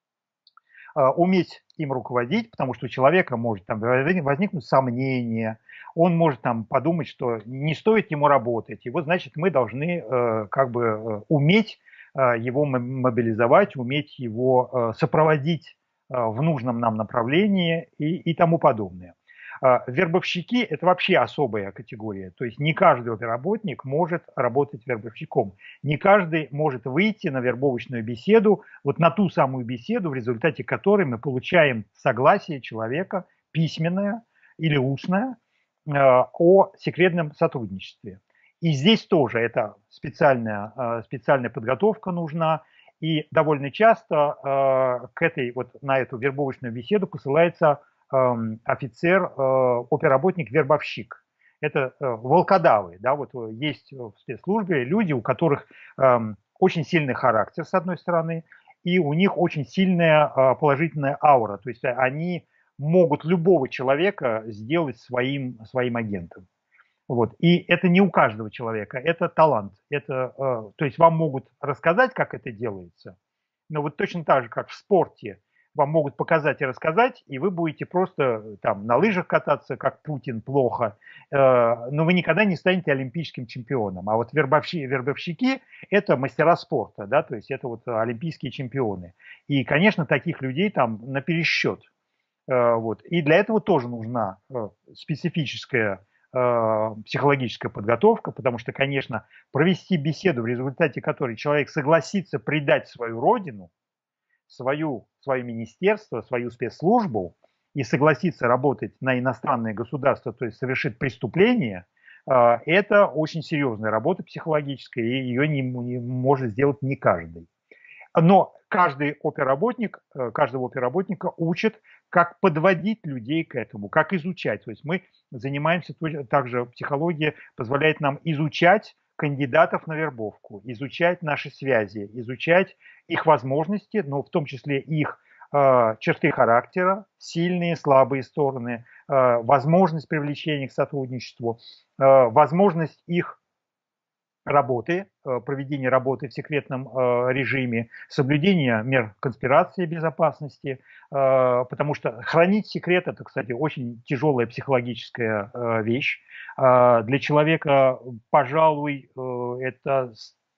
B: уметь им руководить, потому что у человека может там возникнуть сомнение, он может там подумать, что не стоит ему работать. И вот, значит, мы должны э, как бы э, уметь э, его мобилизовать, уметь его э, сопроводить э, в нужном нам направлении и, и тому подобное. Вербовщики – это вообще особая категория. То есть не каждый оперработник может работать вербовщиком. Не каждый может выйти на вербовочную беседу, вот на ту самую беседу, в результате которой мы получаем согласие человека, письменное или устное, о секретном сотрудничестве. И здесь тоже это специальная, специальная подготовка нужна. И довольно часто к этой, вот, на эту вербовочную беседу посылается офицер, оперработник-вербовщик. Это волкодавы, да, вот есть в спецслужбе люди, у которых очень сильный характер, с одной стороны, и у них очень сильная положительная аура, то есть они могут любого человека сделать своим, своим агентом. Вот. И это не у каждого человека, это талант. Это, э, то есть вам могут рассказать, как это делается, но вот точно так же, как в спорте, вам могут показать и рассказать, и вы будете просто там на лыжах кататься, как Путин, плохо, э, но вы никогда не станете олимпийским чемпионом. А вот вербовщики, вербовщики – это мастера спорта, да, то есть это вот олимпийские чемпионы. И, конечно, таких людей там на пересчет. Э, вот. И для этого тоже нужна э, специфическая э, психологическая подготовка, потому что, конечно, провести беседу, в результате которой человек согласится предать свою родину, свою, свое министерство, свою спецслужбу и согласится работать на иностранное государство, то есть совершит преступление, это очень серьезная работа психологическая, и ее не, не может сделать не каждый. Но каждый оперработник, каждого оперработника учат, как подводить людей к этому, как изучать. То есть мы занимаемся, также психология позволяет нам изучать кандидатов на вербовку, изучать наши связи, изучать их возможности, но в том числе их э, черты характера, сильные, слабые стороны, э, возможность привлечения к сотрудничеству, э, возможность их работы, э, проведения работы в секретном э, режиме, соблюдения мер конспирации безопасности, э, потому что хранить секрет – это, кстати, очень тяжелая психологическая э, вещь. Э, для человека, пожалуй, э, это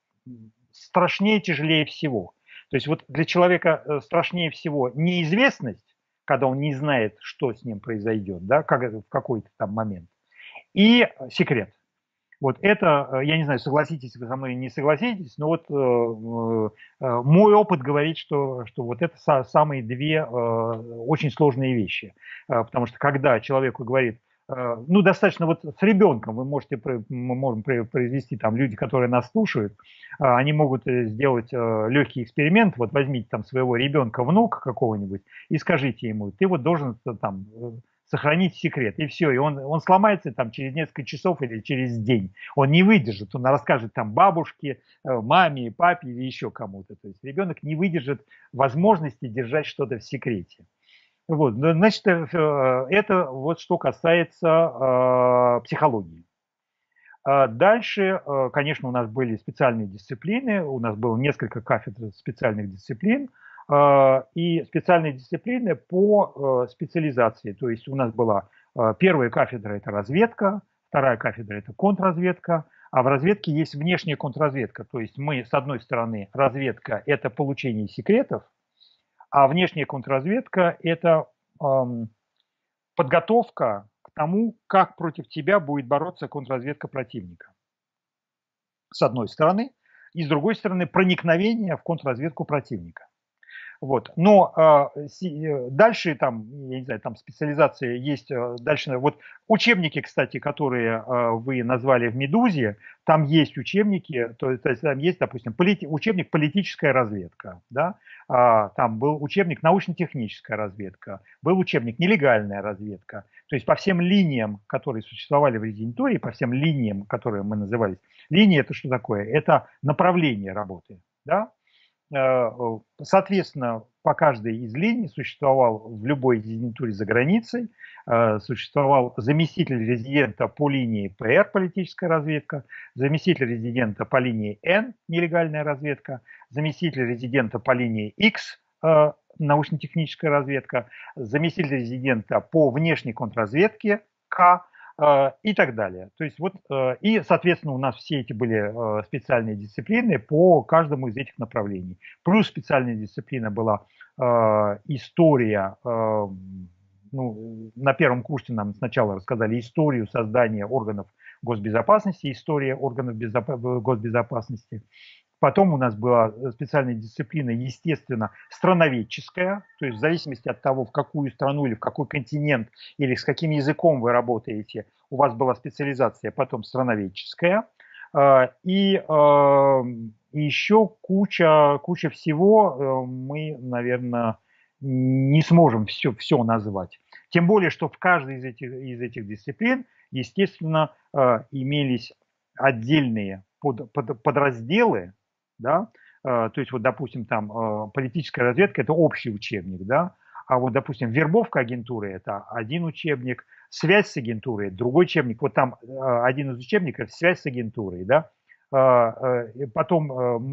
B: страшнее, тяжелее всего. То есть вот для человека страшнее всего неизвестность, когда он не знает, что с ним произойдет, да, как, в какой-то там момент, и секрет. Вот это, я не знаю, согласитесь вы со мной или не согласитесь, но вот э, э, мой опыт говорит, что, что вот это са, самые две э, очень сложные вещи. Э, потому что когда человеку говорит, э, ну, достаточно вот с ребенком, вы можете, мы можем произвести, там, люди, которые нас слушают, э, они могут сделать э, легкий эксперимент, вот возьмите там своего ребенка, внука какого-нибудь, и скажите ему, ты вот должен там сохранить секрет, и все, и он, он сломается там через несколько часов или через день, он не выдержит, он расскажет там бабушке, маме, папе или еще кому-то, то есть ребенок не выдержит возможности держать что-то в секрете. Вот, значит, это вот что касается э, психологии. Дальше, конечно, у нас были специальные дисциплины, у нас было несколько кафедр специальных дисциплин, и специальные дисциплины по специализации. То есть у нас была первая кафедра – это разведка, вторая кафедра – это контрразведка, а в разведке есть внешняя контрразведка. То есть мы, с одной стороны, разведка – это получение секретов, а внешняя контрразведка – это эм, подготовка к тому, как против тебя будет бороться контрразведка противника. С одной стороны. И с другой стороны, проникновение в контрразведку противника. Вот. Но э, дальше там, я не знаю, там специализация есть, э, дальше, вот учебники, кстати, которые э, вы назвали в «Медузе», там есть учебники, то, то есть там есть, допустим, полити, учебник «Политическая разведка», да? а, там был учебник «Научно-техническая разведка», был учебник «Нелегальная разведка». То есть по всем линиям, которые существовали в резидентуре, по всем линиям, которые мы назывались, линия это что такое? Это направление работы, да? Соответственно, по каждой из линий существовал в любой резидентуре за границей, существовал заместитель резидента по линии ПР, политическая разведка, заместитель резидента по линии Н, нелегальная разведка, заместитель резидента по линии X, научно-техническая разведка, заместитель резидента по внешней контрразведке К, и так далее. То есть вот, и, соответственно, у нас все эти были специальные дисциплины по каждому из этих направлений. Плюс специальная дисциплина была история, ну, на первом курсе нам сначала рассказали историю создания органов госбезопасности, история органов госбезопасности. Потом у нас была специальная дисциплина, естественно, страноведческая, то есть в зависимости от того, в какую страну или в какой континент, или с каким языком вы работаете, у вас была специализация потом страноведческая. И, и еще куча, куча всего мы, наверное, не сможем все, все назвать. Тем более, что в каждой из этих, из этих дисциплин, естественно, имелись отдельные под, под, подразделы, да, то есть вот, допустим, там политическая разведка – это общий учебник, да, А вот, допустим, вербовка агентуры – это один учебник, связь с агентурой – другой учебник. Вот там один из учебников – связь с агентурой, да. Потом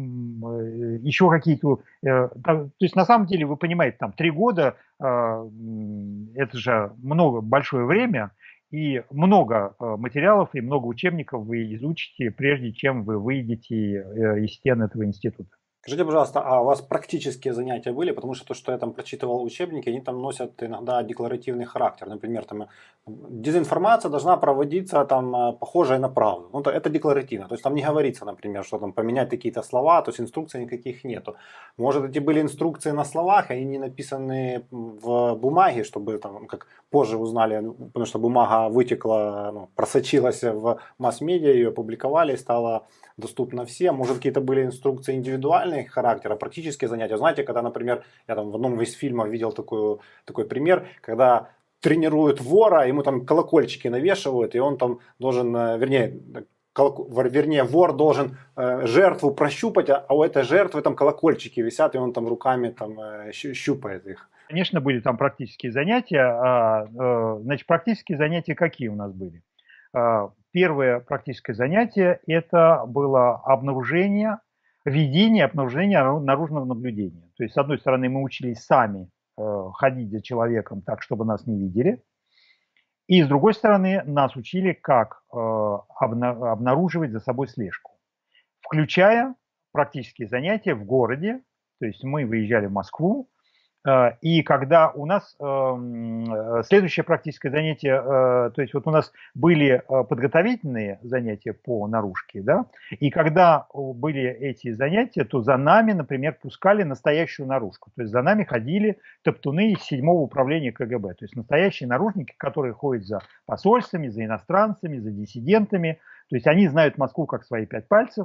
B: еще какие-то... То есть, на самом деле, вы понимаете, там три года – это же много, большое время, и много материалов и много учебников вы изучите, прежде чем вы выйдете из стен этого института.
A: Скажите, пожалуйста, а у вас практические занятия были? Потому что то, что я там прочитывал учебники, они там носят иногда декларативный характер. Например, там дезинформация должна проводиться там похожая на правду. Ну, это декларативно. То есть там не говорится, например, что там поменять какие-то слова, то есть инструкций никаких нету. Может, эти были инструкции на словах, они не написаны в бумаге, чтобы там, как позже узнали, потому что бумага вытекла, ну, просочилась в масс-медиа, ее опубликовали, стала доступна всем. Может, какие-то были инструкции индивидуальные характера, практические занятия. Знаете, когда, например, я там в одном из фильмов видел такую, такой пример, когда тренируют вора, ему там колокольчики навешивают, и он там должен, вернее, колок... вернее вор должен э, жертву прощупать, а у этой жертвы там колокольчики висят, и он там руками там э, щупает их.
B: Конечно, были там практические занятия. А, э, значит, практические занятия какие у нас были? Первое практическое занятие – это было обнаружение, ведение обнаружения наружного наблюдения. То есть, с одной стороны, мы учились сами ходить за человеком так, чтобы нас не видели. И, с другой стороны, нас учили, как обнаруживать за собой слежку, включая практические занятия в городе. То есть, мы выезжали в Москву. И когда у нас э, следующее практическое занятие, э, то есть вот у нас были подготовительные занятия по наружке, да, и когда были эти занятия, то за нами, например, пускали настоящую наружку, то есть за нами ходили топтуны из седьмого управления ка гэ бэ, то есть настоящие наружники, которые ходят за посольствами, за иностранцами, за диссидентами, то есть они знают Москву как свои пять пальцев.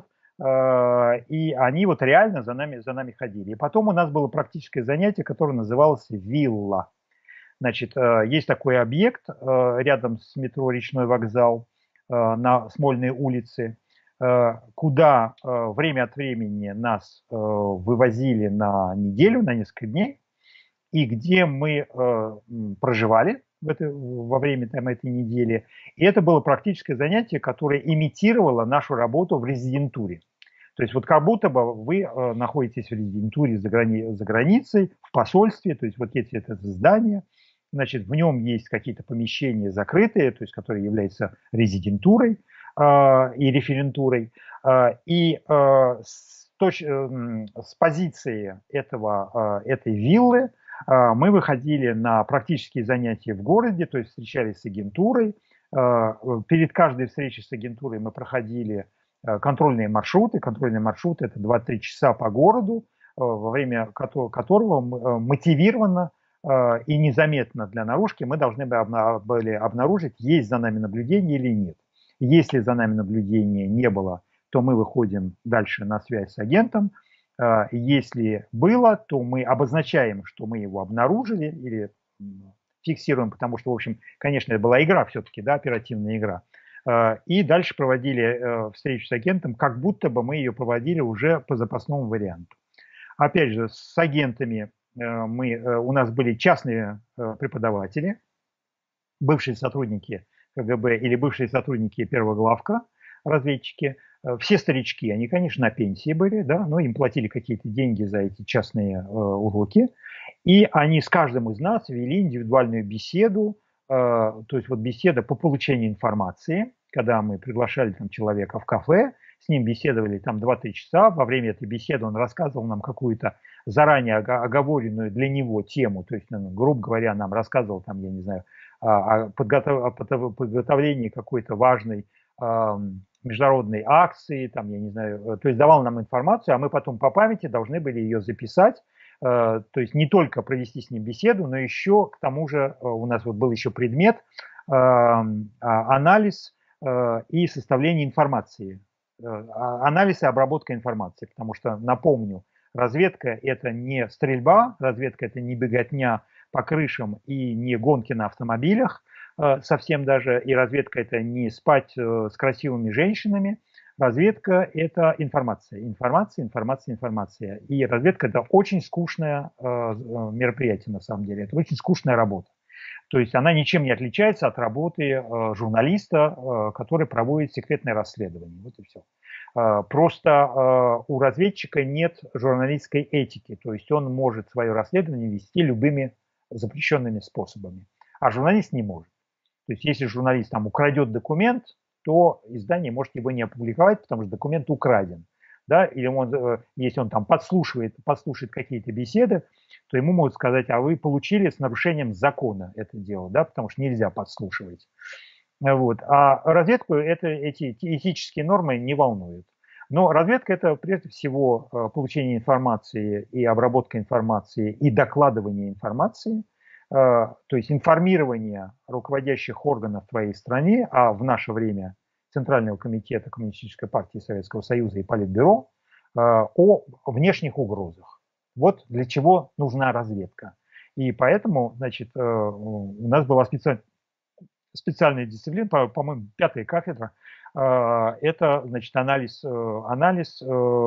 B: И они вот реально за нами, за нами ходили. И потом у нас было практическое занятие, которое называлось «Вилла». Значит, есть такой объект рядом с метро «Речной вокзал» на Смольной улице, куда время от времени нас вывозили на неделю, на несколько дней, и где мы проживали в это, во время там, этой недели. И это было практическое занятие, которое имитировало нашу работу в резидентуре. То есть вот как будто бы вы э, находитесь в резидентуре за, грани за границей, в посольстве, то есть вот есть это здание, значит, в нем есть какие-то помещения закрытые, то есть которые являются резидентурой э, и референтурой. Э, и э, с, точ, э, с позиции этого, э, этой виллы мы выходили на практические занятия в городе, то есть встречались с агентурой. Перед каждой встречей с агентурой мы проходили контрольные маршруты. Контрольные маршруты – это два-три часа по городу, во время которого мотивированно и незаметно для наружки мы должны были обнаружить, есть за нами наблюдение или нет. Если за нами наблюдения не было, то мы выходим дальше на связь с агентом. Если было, то мы обозначаем, что мы его обнаружили или фиксируем, потому что, в общем, конечно, это была игра все-таки, да, оперативная игра. И дальше проводили встречу с агентом, как будто бы мы ее проводили уже по запасному варианту. Опять же, с агентами мы, у нас были частные преподаватели, бывшие сотрудники ка гэ бэ или бывшие сотрудники первого главка, разведчики. Все старички, они, конечно, на пенсии были, да, но им платили какие-то деньги за эти частные э, уроки. И они с каждым из нас вели индивидуальную беседу, э, то есть вот беседа по получению информации, когда мы приглашали там человека в кафе, с ним беседовали там два-три часа. Во время этой беседы он рассказывал нам какую-то заранее оговоренную для него тему, то есть, ну, грубо говоря, нам рассказывал там, я не знаю, о, подготов... о подготовлении какой-то важной э, международной акции, там, я не знаю, то есть давал нам информацию, а мы потом по памяти должны были ее записать, э, то есть не только провести с ним беседу, но еще к тому же э, у нас вот был еще предмет э, анализ э, и составление информации, э, анализ и обработка информации, потому что, напомню, разведка – это не стрельба, разведка – это не беготня по крышам и не гонки на автомобилях, совсем даже, и разведка это не спать с красивыми женщинами, Разведка – это информация. Информация, информация, информация. И разведка – это очень скучное э, мероприятие на самом деле. Это очень скучная работа. То есть она ничем не отличается от работы э, журналиста, э, который проводит секретное расследование. Вот и все. Э, просто э, у разведчика нет журналистской этики. То есть он может свое расследование вести любыми запрещенными способами. А журналист не может. То есть если журналист там украдет документ, то издание может его не опубликовать, потому что документ украден. Да? Или он, если он там подслушивает, подслушает какие-то беседы, то ему могут сказать, а вы получили с нарушением закона это дело, да? Потому что нельзя подслушивать. Вот. А разведку это, эти этические нормы не волнуют. Но разведка – это прежде всего получение информации и обработка информации и докладывание информации. То есть информирование руководящих органов в твоей стране, а в наше время Центрального комитета Коммунистической партии Советского Союза и Политбюро, о внешних угрозах. Вот для чего нужна разведка. И поэтому, значит, у нас была специальная, специальная дисциплина, по-моему, пятая кафедра, это, значит, анализ, анализ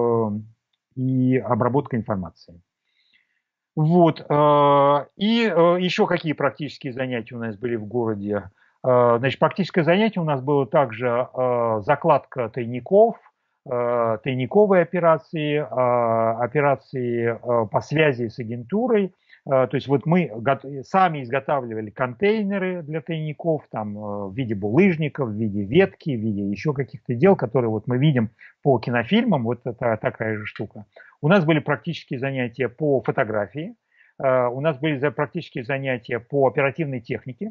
B: и обработка информации. Вот. И еще какие практические занятия у нас были в городе? Значит, практическое занятие у нас было также закладка тайников, тайниковые операции, операции по связи с агентурой. То есть вот мы сами изготавливали контейнеры для тайников, там в виде булыжников, в виде ветки, в виде еще каких-то дел, которые вот мы видим по кинофильмам, вот это такая же штука. У нас были практические занятия по фотографии, у нас были практические занятия по оперативной технике.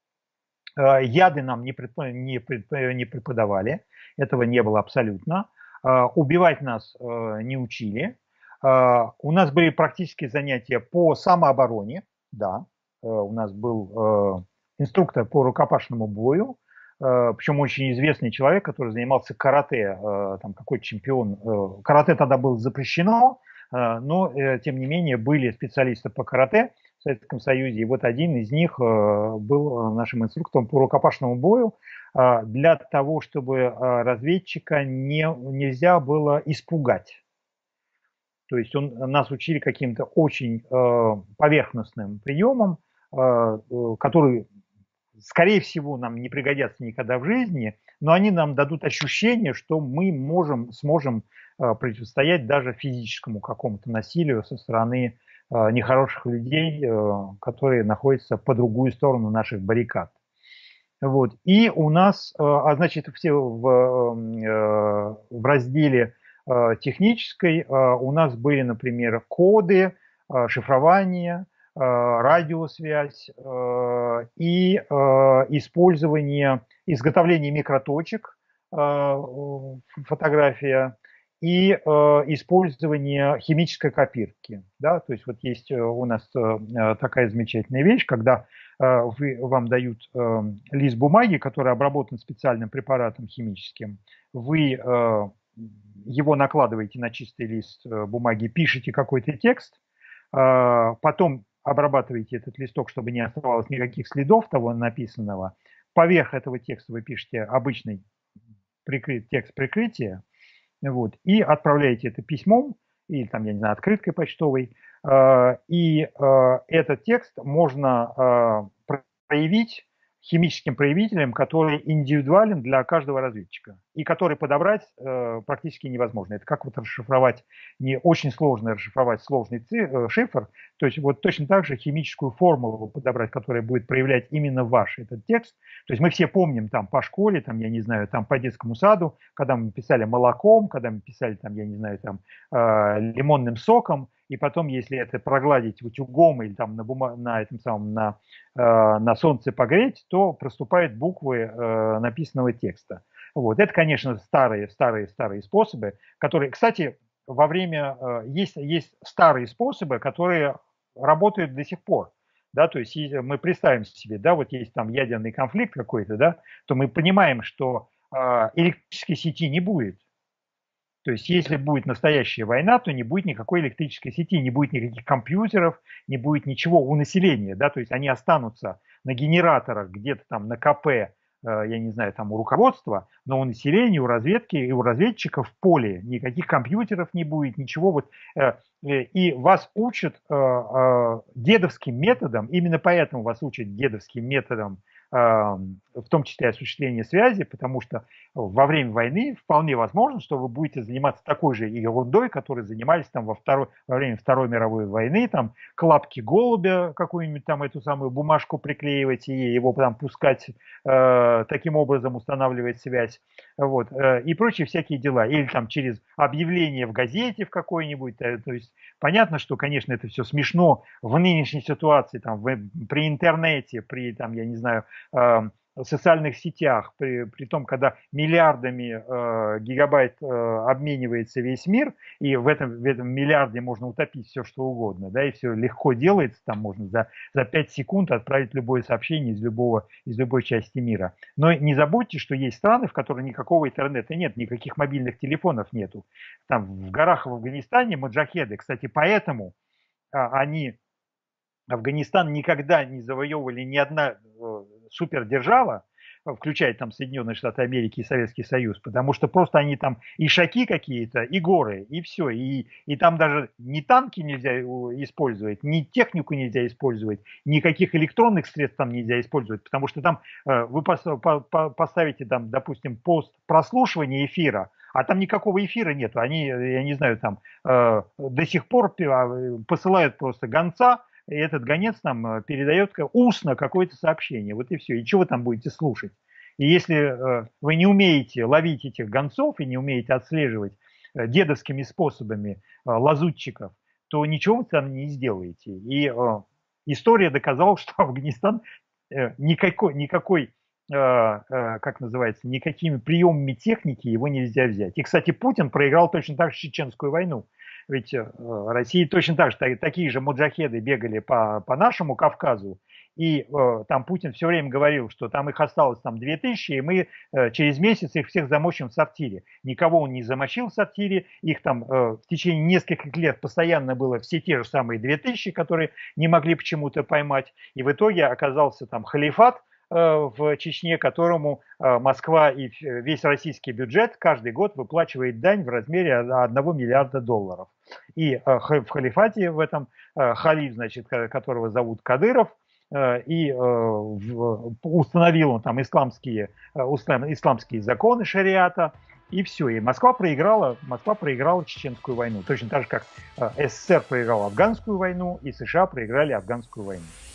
B: Яды нам не преподавали, этого не было абсолютно. Убивать нас не учили. У нас были практические занятия по самообороне, да, у нас был инструктор по рукопашному бою, причем очень известный человек, который занимался карате, там какой-то чемпион. Карате тогда было запрещено, но тем не менее были специалисты по карате в Советском Союзе, и вот один из них был нашим инструктором по рукопашному бою. Для того, чтобы разведчика не, нельзя было испугать. То есть он, нас учили каким-то очень э, поверхностным приемам, э, которые, скорее всего, нам не пригодятся никогда в жизни, но они нам дадут ощущение, что мы можем, сможем э, противостоять даже физическому какому-то насилию со стороны э, нехороших людей, э, которые находятся по другую сторону наших баррикад. Вот. И у нас, э, а значит, все в, э, в разделе технической у нас были, например, коды, шифрование, радиосвязь и использование, изготовление микроточек, фотография, и использование химической копирки. Да? То есть вот есть у нас такая замечательная вещь, когда вы, вам дают лист бумаги, который обработан специальным препаратом химическим, вы его накладываете на чистый лист бумаги, пишете какой-то текст, потом обрабатываете этот листок, чтобы не оставалось никаких следов того написанного. Поверх этого текста вы пишете обычный прикрыт, текст прикрытия, вот, и отправляете это письмом или там, я не знаю, открыткой почтовой. И этот текст можно проявить химическим проявителем, который индивидуален для каждого разведчика и который подобрать э, практически невозможно. Это как вот расшифровать, не очень сложно расшифровать сложный ци, э, шифр, то есть вот точно так же химическую формулу подобрать, которая будет проявлять именно ваш этот текст. То есть мы все помним там по школе, там, я не знаю, там по детскому саду, когда мы писали молоком, когда мы писали там, я не знаю, там э, лимонным соком, и потом, если это прогладить утюгом или там на, бума... на этом самом на, э, на солнце погреть, то проступают буквы э, написанного текста. Вот. Это, конечно, старые, старые, старые способы, которые, кстати, во время э, есть, есть старые способы, которые работают до сих пор. Да, то есть мы представим себе, да, вот есть там ядерный конфликт какой-то, да, то мы понимаем, что э, электрической сети не будет. То есть если будет настоящая война, то не будет никакой электрической сети, не будет никаких компьютеров, не будет ничего у населения. Да? То есть они останутся на генераторах где-то там на КП я не знаю, там у руководства, но у населения, у разведки и у разведчиков в поле. Никаких компьютеров не будет, ничего. Вот. И вас учат дедовским методом, именно поэтому вас учат дедовским методом, в том числе осуществление связи, потому что во время войны вполне возможно, что вы будете заниматься такой же ерундой, которой занимались там во, второй, во время Второй мировой войны, там к лапке голубя какую-нибудь там эту самую бумажку приклеивать и его там пускать, э, таким образом устанавливать связь, вот, э, и прочие всякие дела. Или там через объявление в газете в какой-нибудь, э, то есть понятно, что, конечно, это все смешно в нынешней ситуации, там, в, при интернете, при, там, я не знаю, э, социальных сетях, при, при том, когда миллиардами э, гигабайт э, обменивается весь мир, и в этом, в этом миллиарде можно утопить все, что угодно, да, и все легко делается, там можно за, за пять секунд отправить любое сообщение из, любого, из любой части мира. Но не забудьте, что есть страны, в которых никакого интернета нет, никаких мобильных телефонов нету. Там в горах в Афганистане маджахеды, кстати, поэтому а, они, Афганистан никогда не завоевывали ни одна супердержава, включая там Соединенные Штаты Америки и Советский Союз, потому что просто они там и шаки какие-то, и горы, и все. И, и там даже ни танки нельзя использовать, ни технику нельзя использовать, никаких электронных средств там нельзя использовать, потому что там э, вы пос, по, по, поставите там, допустим, пост прослушивания эфира, а там никакого эфира нету. Они, я не знаю, там э, до сих пор посылают просто гонца, и этот гонец нам передает устно какое-то сообщение. Вот и все. И чего вы там будете слушать? И если э, вы не умеете ловить этих гонцов и не умеете отслеживать э, дедовскими способами э, лазутчиков, то ничего вы там не сделаете. И э, история доказала, что Афганистан э, никакой, никакой э, э, как называется, никакими приемами техники его нельзя взять. И, кстати, Путин проиграл точно так же Чеченскую войну. Ведь э, России точно так же, такие же муджахеды бегали по, по нашему Кавказу, и э, там Путин все время говорил, что там их осталось там две тысячи, и мы э, через месяц их всех замочим в сортире. Никого он не замочил в сортире, их там э, в течение нескольких лет постоянно было все те же самые две тысячи, которые не могли почему-то поймать, и в итоге оказался там халифат в Чечне, которому Москва и весь российский бюджет каждый год выплачивает дань в размере одного миллиарда долларов. И в халифате в этом халиф, значит, которого зовут Кадыров, и установил он там исламские, исламские законы шариата, и все. И Москва проиграла, Москва проиграла Чеченскую войну. Точно так же, как СССР проиграл Афганскую войну, и США проиграли Афганскую войну.